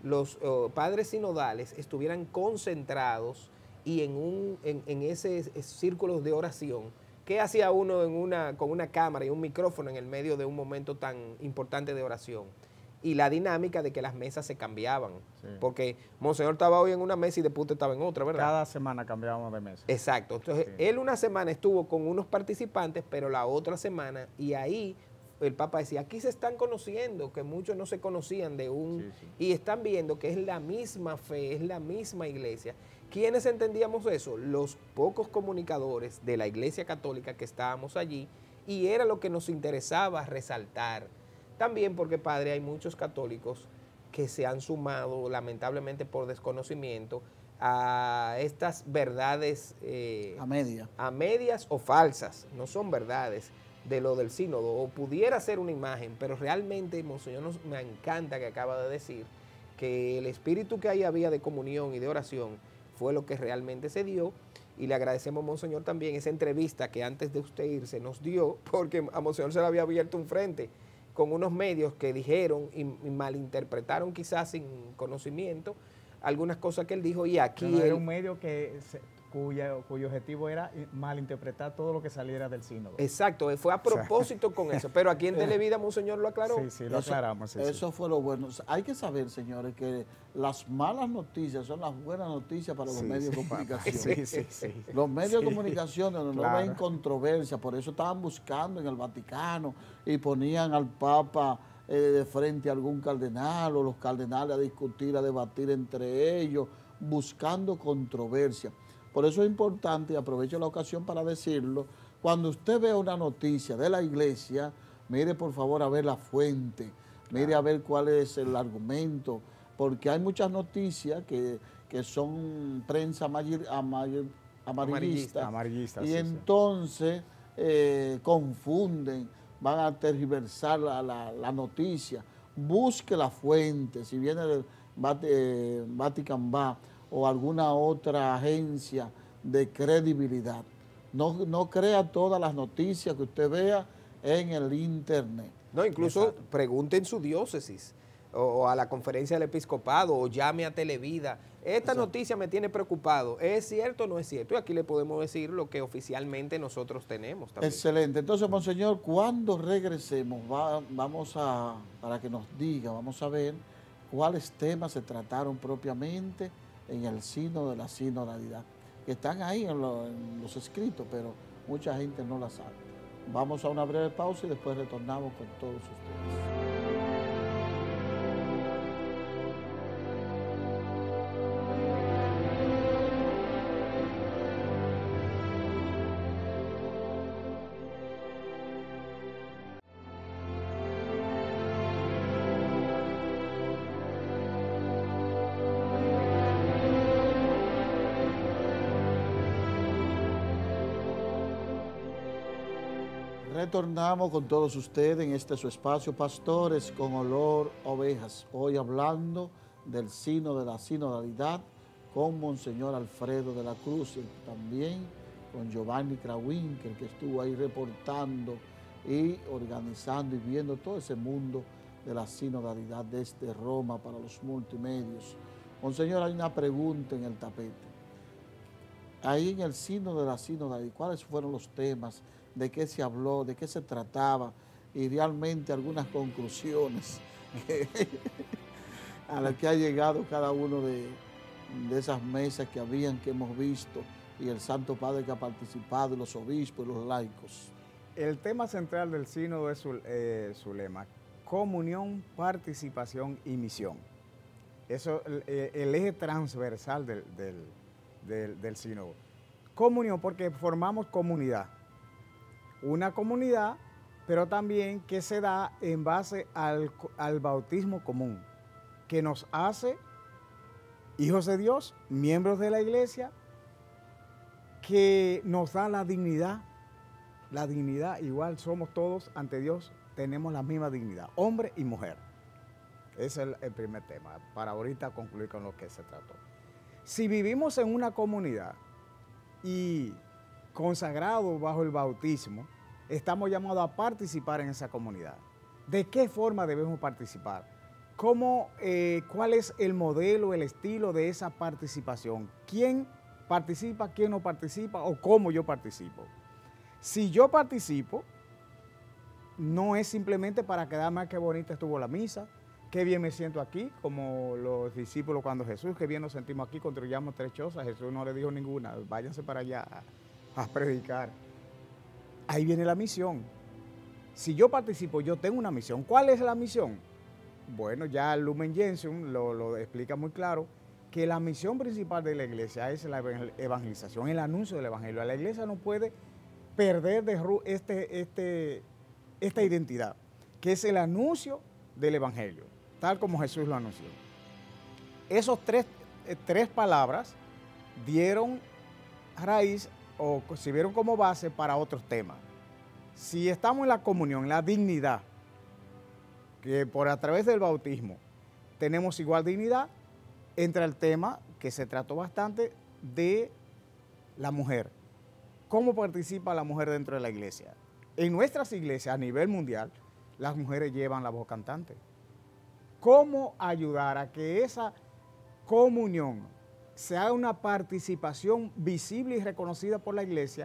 los padres sinodales estuvieran concentrados y en ese círculo de oración. ¿Qué hacía uno con una cámara y un micrófono en el medio de un momento tan importante de oración? Y la dinámica de que las mesas se cambiaban. Sí. Porque Monseñor estaba hoy en una mesa y después estaba en otra, ¿verdad? Cada semana cambiábamos de mesa. Exacto. Entonces, sí, él una semana estuvo con unos participantes, pero la otra semana, y ahí el Papa decía, aquí se están conociendo, que muchos no se conocían de un... Sí, sí. Y están viendo que es la misma fe, es la misma iglesia. ¿Quiénes entendíamos eso? Los pocos comunicadores de la Iglesia Católica que estábamos allí, y era lo que nos interesaba resaltar. También porque, padre, hay muchos católicos que se han sumado, lamentablemente por desconocimiento, a estas verdades... a medias o falsas, no son verdades de lo del sínodo, o pudiera ser una imagen, pero realmente, Monseñor, me encanta que acaba de decir que el espíritu que ahí había de comunión y de oración fue lo que realmente se dio, y le agradecemos, Monseñor, también esa entrevista que antes de usted irse nos dio, porque a Monseñor se le había abierto un frente con unos medios que dijeron y malinterpretaron quizás sin conocimiento algunas cosas que él dijo, y aquí... Pero era un medio cuyo objetivo era malinterpretar todo lo que saliera del sínodo. Exacto, fue a propósito con eso, pero aquí en Televida, Monseñor, lo aclaró. Sí, sí, lo aclaramos. Eso fue lo bueno. Hay que saber, señores, que las malas noticias son las buenas noticias para los medios de comunicación. Sí. Los medios de comunicación donde no ven controversia, por eso estaban buscando en el Vaticano y ponían al Papa de frente a algún cardenal, o los cardenales a discutir, a debatir entre ellos, buscando controversia. Por eso es importante, y aprovecho la ocasión para decirlo, cuando usted vea una noticia de la iglesia, mire por favor a ver la fuente, mire a ver cuál es el argumento, porque hay muchas noticias que son prensa amarillista, y entonces confunden, van a tergiversar la noticia. Busque la fuente, si viene del Vatican Va o alguna otra agencia de credibilidad. No crea todas las noticias que usted vea en el internet. No, incluso pregunte en su diócesis o a la conferencia del episcopado o llame a Televida. Esta noticia me tiene preocupado. ¿Es cierto o no es cierto? Y aquí le podemos decir lo que oficialmente nosotros tenemos también. Excelente. Entonces, Monseñor, cuando regresemos, para que nos diga, vamos a ver cuáles temas se trataron propiamente en el sínodo de la sinodalidad, que están ahí en los escritos, pero mucha gente no la sabe. Vamos a una breve pausa y después retornamos con todos ustedes. Retornamos con todos ustedes en este su espacio, Pastores con Olor a Ovejas. Hoy hablando del sínodo de la sinodalidad con Monseñor Alfredo de la Cruz y también con Giovanni Krawinkel, que estuvo ahí reportando y organizando y viendo todo ese mundo de la sinodalidad desde Roma para los multimedios. Monseñor, hay una pregunta en el tapete. Ahí en el sínodo de la sinodalidad, ¿cuáles fueron los temas? ¿De qué se habló? ¿De qué se trataba? Y realmente algunas conclusiones a las que ha llegado cada uno de esas mesas que hemos visto, y el Santo Padre que ha participado, y los obispos y los laicos. El tema central del sínodo es su lema: comunión, participación y misión. Eso es el eje transversal del sínodo. Comunión, porque formamos comunidad. Una comunidad, pero también que se da en base al bautismo común, que nos hace hijos de Dios, miembros de la iglesia, que nos da la dignidad, igual somos todos ante Dios, tenemos la misma dignidad, hombre y mujer. Ese es el primer tema, para ahorita concluir con lo que se trató. Si vivimos en una comunidad y consagrados bajo el bautismo, estamos llamados a participar en esa comunidad. ¿De qué forma debemos participar? ¿Cuál es el modelo, el estilo de esa participación? ¿Quién participa, quién no participa o cómo yo participo? Si yo participo, no es simplemente para quedarme, qué bonita estuvo la misa, qué bien me siento aquí, como los discípulos cuando Jesús, qué bien nos sentimos aquí, construyamos 3 chozas. Jesús no le dijo ninguna, váyanse para allá a predicar. Ahí viene la misión. Si yo participo, yo tengo una misión. ¿Cuál es la misión? Bueno, ya Lumen Gentium lo explica muy claro, que la misión principal de la iglesia es la evangelización, el anuncio del evangelio. La iglesia no puede perder de esta identidad, que es el anuncio del evangelio, tal como Jesús lo anunció. Esos tres palabras dieron raíz o sirvieron como base para otros temas. Si estamos en la comunión, la dignidad, que a través del bautismo tenemos igual dignidad, entra el tema que se trató bastante de la mujer. ¿Cómo participa la mujer dentro de la iglesia? En nuestras iglesias a nivel mundial, las mujeres llevan la voz cantante. ¿Cómo ayudar a que esa comunión sea una participación visible y reconocida por la iglesia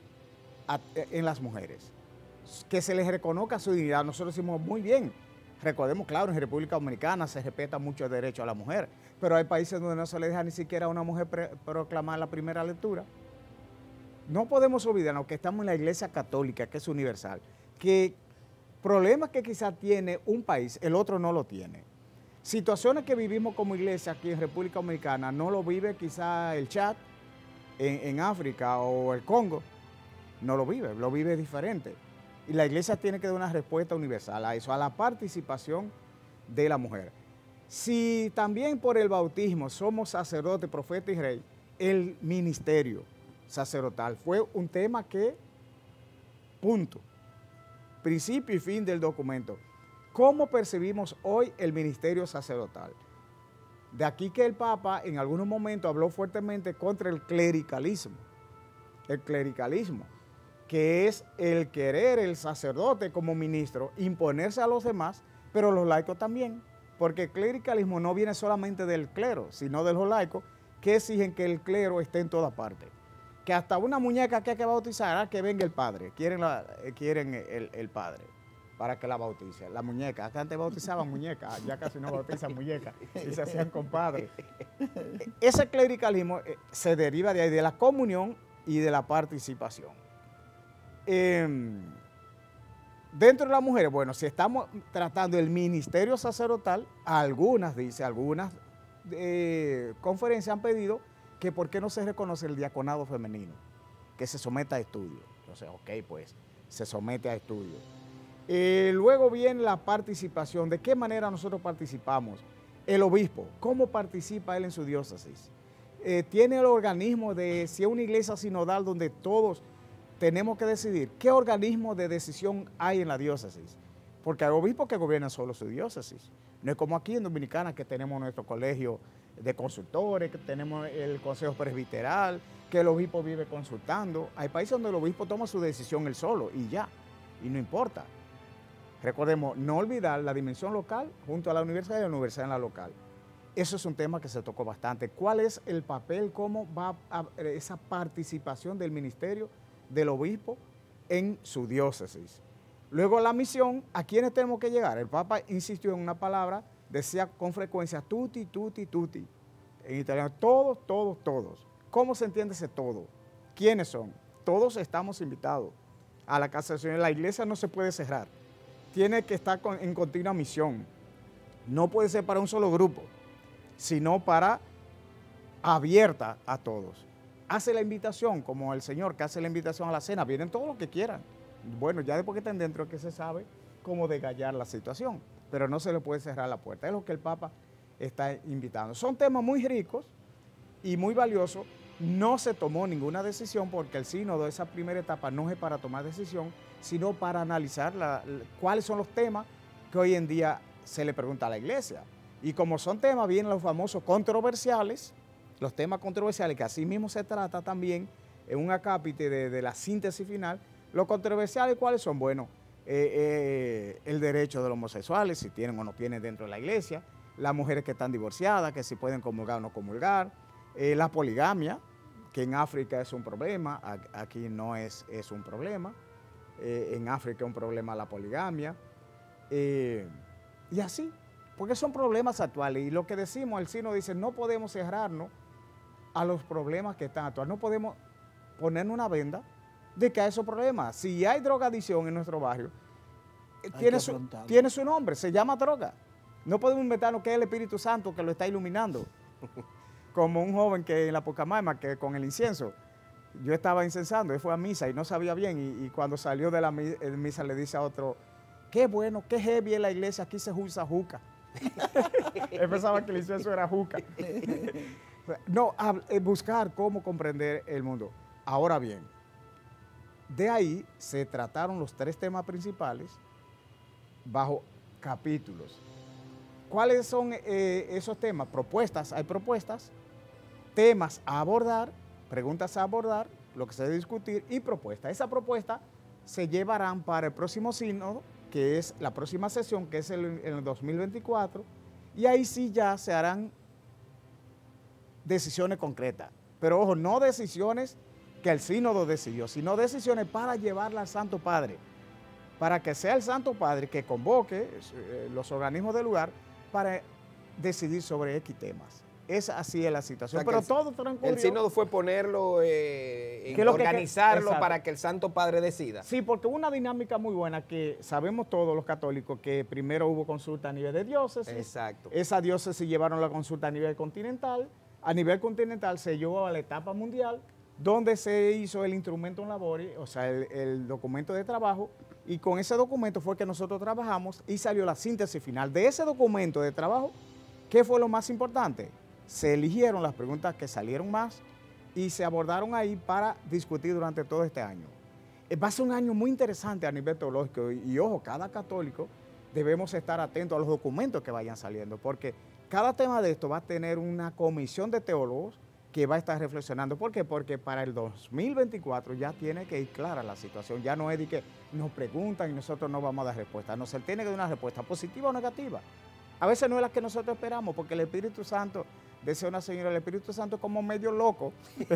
en las mujeres? Que se les reconozca su dignidad. Nosotros decimos muy bien. Recordemos, claro, en República Dominicana se respeta mucho el derecho a la mujer, pero hay países donde no se le deja ni siquiera a una mujer proclamar la primera lectura. No podemos olvidarnos que estamos en la Iglesia Católica, que es universal, que problemas que quizás tiene un país, el otro no lo tiene. Situaciones que vivimos como iglesia aquí en República Dominicana no lo vive quizás el Chad en África o el Congo, no lo vive diferente. Y la iglesia tiene que dar una respuesta universal a eso, a la participación de la mujer. Si también por el bautismo somos sacerdote, profeta y rey, el ministerio sacerdotal fue un tema que, punto, principio y fin del documento. ¿Cómo percibimos hoy el ministerio sacerdotal? De aquí que el Papa en algunos momentos habló fuertemente contra el clericalismo. El clericalismo, que es el querer el sacerdote como ministro imponerse a los demás, pero los laicos también, porque el clericalismo no viene solamente del clero, sino de los laicos que exigen que el clero esté en toda parte. Que hasta una muñeca que hay que bautizar, que venga el padre, quieren el padre para que la bautice. La muñeca, acá antes bautizaban muñecas, ya casi no bautizan muñecas y se hacían compadres. Ese clericalismo se deriva de ahí, de la comunión y de la participación. Dentro de las mujeres, bueno, si estamos tratando el ministerio sacerdotal, algunas conferencias han pedido que por qué no se reconoce el diaconado femenino, que se someta a estudio. Entonces, ok, pues se somete a estudio. Luego viene la participación. ¿De qué manera nosotros participamos? El obispo, ¿cómo participa él en su diócesis? Tiene el organismo de, si es una iglesia sinodal donde todos tenemos que decidir, ¿qué organismo de decisión hay en la diócesis? Porque hay obispos que gobiernan solo su diócesis. No es como aquí en Dominicana, que tenemos nuestro colegio de consultores, que tenemos el consejo presbiteral, que el obispo vive consultando. Hay países donde el obispo toma su decisión él solo y ya, y no importa. Recordemos, no olvidar la dimensión local junto a la universidad y la universidad en la local. Eso es un tema que se tocó bastante. ¿Cuál es el papel, cómo va esa participación del ministerio del obispo en su diócesis? Luego la misión, ¿a quiénes tenemos que llegar? El Papa insistió en una palabra, decía con frecuencia tutti, tutti, tutti. En italiano, todos, todos, todos. ¿Cómo se entiende ese todo? ¿Quiénes son? Todos estamos invitados a la casa del Señor. La iglesia no se puede cerrar. Tiene que estar en continua misión. No puede ser para un solo grupo, sino para abierta a todos. Hace la invitación, como el Señor que hace la invitación a la cena, vienen todos los que quieran. Bueno, ya después que estén dentro que se sabe cómo desgallar la situación, pero no se le puede cerrar la puerta. Es lo que el Papa está invitando. Son temas muy ricos y muy valiosos. No se tomó ninguna decisión porque el sínodo, esa primera etapa, no es para tomar decisión, sino para analizar cuáles son los temas que hoy en día se le pregunta a la iglesia. Y como son temas, vienen los famosos controversiales, los temas controversiales, que así mismo se trata también en un acápite de la síntesis final. Los controversiales, ¿cuáles son? Bueno, el derecho de los homosexuales, si tienen o no tienen dentro de la iglesia, las mujeres que están divorciadas, que si pueden comulgar o no comulgar, la poligamia, que en África es un problema, aquí no es un problema, en África es un problema la poligamia, y así, porque son problemas actuales, y lo que decimos, el sínodo dice, no podemos cerrarnos a los problemas que están actuales, no podemos ponernos una venda de que hay esos problemas. Si hay drogadicción en nuestro barrio, tiene su nombre, se llama droga. No podemos inventarnos que es el Espíritu Santo que lo está iluminando. Como un joven que en la Pucamaima, que con el incienso, yo estaba incensando, él fue a misa y no sabía bien, y cuando salió de la misa le dice a otro, qué bueno, qué heavy es la iglesia, aquí se usa juca. Él pensaba que el incienso era juca. No, buscar cómo comprender el mundo. Ahora bien, de ahí se trataron los 3 temas principales bajo capítulos. ¿Cuáles son esos temas? Propuestas, hay propuestas, temas a abordar, preguntas a abordar, lo que se debe discutir y propuestas. Esa propuesta se llevarán para el próximo sínodo, que es la próxima sesión, que es en el 2024, y ahí sí ya se harán decisiones concretas. Pero ojo, no decisiones que el sínodo decidió, sino decisiones para llevarla al Santo Padre, para que sea el Santo Padre que convoque los organismos del lugar para decidir sobre X temas. Así es la situación, o sea, pero todo transcurrió. El sínodo fue ponerlo, organizarlo para que el Santo Padre decida. Sí, porque hubo una dinámica muy buena que sabemos todos los católicos que primero hubo consulta a nivel de diócesis. Exacto. Esa diócesis llevaron la consulta a nivel continental. A nivel continental se llevó a la etapa mundial, donde se hizo el instrumento en labore, o sea, el documento de trabajo, y con ese documento fue que nosotros trabajamos y salió la síntesis final. De ese documento de trabajo, ¿qué fue lo más importante? Se eligieron las preguntas que salieron más y se abordaron ahí para discutir durante todo este año. Va a ser un año muy interesante a nivel teológico y ojo, cada católico debemos estar atentos a los documentos que vayan saliendo, porque cada tema de esto va a tener una comisión de teólogos que va a estar reflexionando. ¿Por qué? Porque para el 2024 ya tiene que ir clara la situación. Ya no es de que nos preguntan y nosotros no vamos a dar respuesta. No, se tiene que dar una respuesta positiva o negativa. A veces no es la que nosotros esperamos, porque el Espíritu Santo, decía una señora, el Espíritu Santo es como medio loco.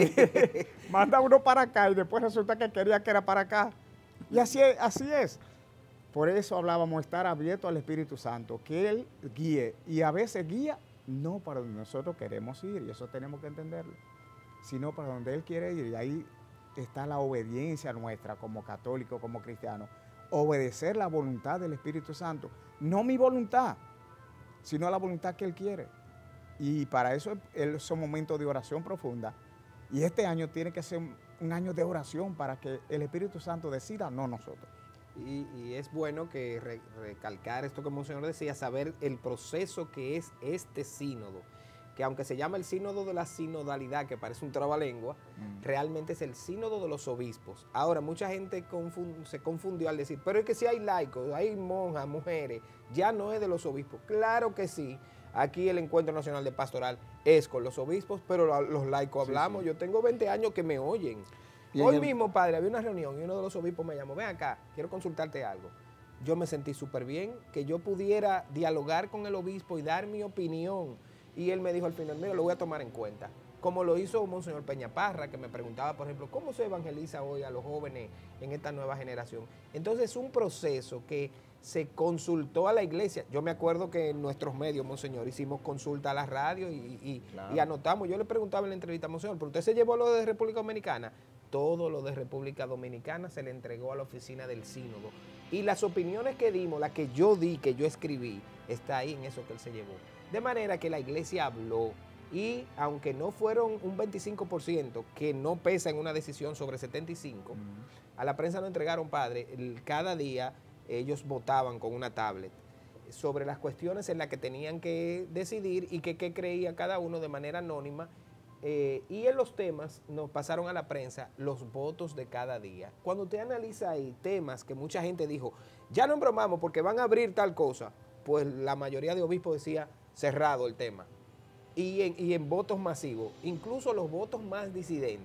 Manda uno para acá y después resulta que quería que era para acá. Y así es. Por eso hablábamos, estar abierto al Espíritu Santo, que Él guíe. Y a veces guía no para donde nosotros queremos ir, y eso tenemos que entenderlo, sino para donde Él quiere ir. Y ahí está la obediencia nuestra como católicos, como cristianos. Obedecer la voluntad del Espíritu Santo. No mi voluntad, sino la voluntad que Él quiere. Y para eso es un momento de oración profunda. Y este año tiene que ser un año de oración para que el Espíritu Santo decida, no nosotros. Y es bueno que recalcar esto que Monseñor decía, saber el proceso que es este sínodo, que aunque se llama el sínodo de la sinodalidad, que parece un trabalengua, realmente es el sínodo de los obispos. Ahora, mucha gente se confundió al decir, pero es que si hay laicos, hay monjas, mujeres, ya no es de los obispos. Claro que sí, aquí el Encuentro Nacional de Pastoral es con los obispos, pero los laicos hablamos, sí. Yo tengo 20 años que me oyen. Hoy mismo, padre, había una reunión y uno de los obispos me llamó, ven acá, quiero consultarte algo. Yo me sentí súper bien, que yo pudiera dialogar con el obispo y dar mi opinión. Y él me dijo al final, mira, lo voy a tomar en cuenta. Como lo hizo Monseñor Peñaparra, que me preguntaba, por ejemplo, ¿cómo se evangeliza hoy a los jóvenes en esta nueva generación? Entonces es un proceso que se consultó a la iglesia. Yo me acuerdo que en nuestros medios, Monseñor, hicimos consulta a la radio y anotamos. Yo le preguntaba en la entrevista, Monseñor, ¿pero usted se llevó lo de República Dominicana? Todo lo de República Dominicana se le entregó a la oficina del sínodo. Y las opiniones que dimos, las que yo di, que yo escribí, está ahí en eso que él se llevó. De manera que la iglesia habló y aunque no fueron un 25%, que no pesa en una decisión sobre 75%, a la prensa lo entregaron, padre, cada día ellos votaban con una tablet sobre las cuestiones en las que tenían que decidir y que creía cada uno de manera anónima. Y en los temas nos pasaron a la prensa los votos de cada día. Cuando usted analiza ahí temas que mucha gente dijo, ya no embromamos porque van a abrir tal cosa, pues la mayoría de obispos decía cerrado el tema. Y en votos masivos, incluso los votos más disidentes,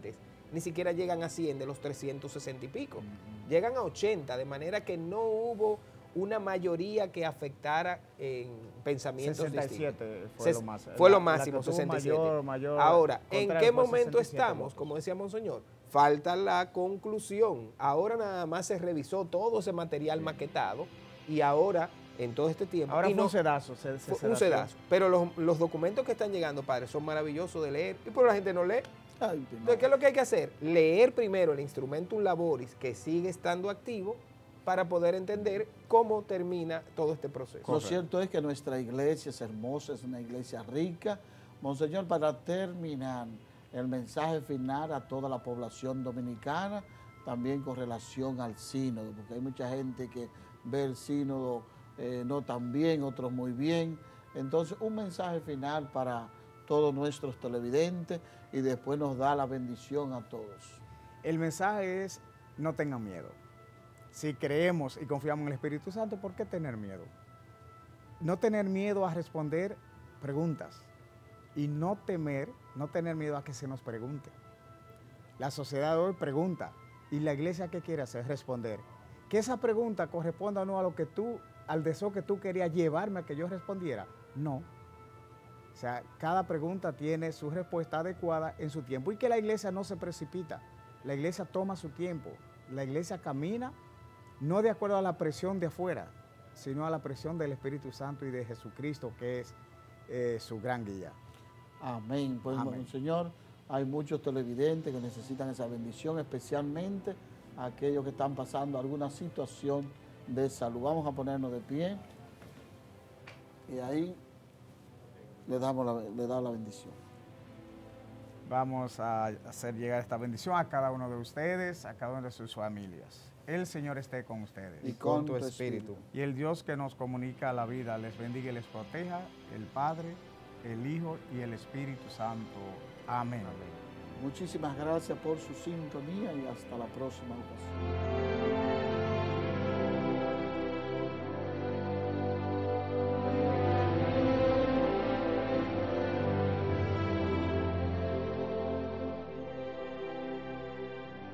ni siquiera llegan a 100 de los 360 y pico. Llegan a 80, de manera que no hubo una mayoría que afectara en pensamientos 67 distintos. fue lo más. Fue lo máximo, 67. Mayor Ahora, ¿en qué momento 67 estamos? votos. Como decía Monseñor, falta la conclusión. Ahora nada más se revisó todo ese material maquetado y ahora, en todo este tiempo... Ahora y fue un sedazo. un sedazo. Pero los documentos que están llegando, padre, son maravillosos de leer. Y por la gente no lee. Entonces, ¿qué es lo que hay que hacer? Leer primero el Instrumentum Laboris, que sigue estando activo, para poder entender cómo termina todo este proceso. Lo cierto es que nuestra iglesia es hermosa, es una iglesia rica. Monseñor, para terminar, el mensaje final a toda la población dominicana, también con relación al sínodo, porque hay mucha gente que ve el sínodo no tan bien, otros muy bien. Entonces, un mensaje final para todos nuestros televidentes y después nos da la bendición a todos. El mensaje es, no tengan miedo. Si creemos y confiamos en el Espíritu Santo, ¿por qué tener miedo? No tener miedo a responder preguntas y no tener miedo a que se nos pregunte. La sociedad de hoy pregunta y la iglesia, ¿qué quiere hacer? Responder. Que esa pregunta corresponda o no a lo que al deseo que tú querías llevarme a que yo respondiera. No. O sea, cada pregunta tiene su respuesta adecuada en su tiempo y que la iglesia no se precipita. La iglesia toma su tiempo. La iglesia camina no de acuerdo a la presión de afuera, sino a la presión del Espíritu Santo y de Jesucristo, que es su gran guía. Amén. Pues, Amén. Señor, hay muchos televidentes que necesitan esa bendición, especialmente aquellos que están pasando alguna situación de salud. Vamos a ponernos de pie y ahí le da la bendición. Vamos a hacer llegar esta bendición a cada uno de ustedes, a cada una de sus familias. El Señor esté con ustedes. Y con tu espíritu. Y el Dios que nos comunica la vida les bendiga y les proteja, el Padre, el Hijo y el Espíritu Santo. Amén. Muchísimas gracias por su sintonía y hasta la próxima ocasión.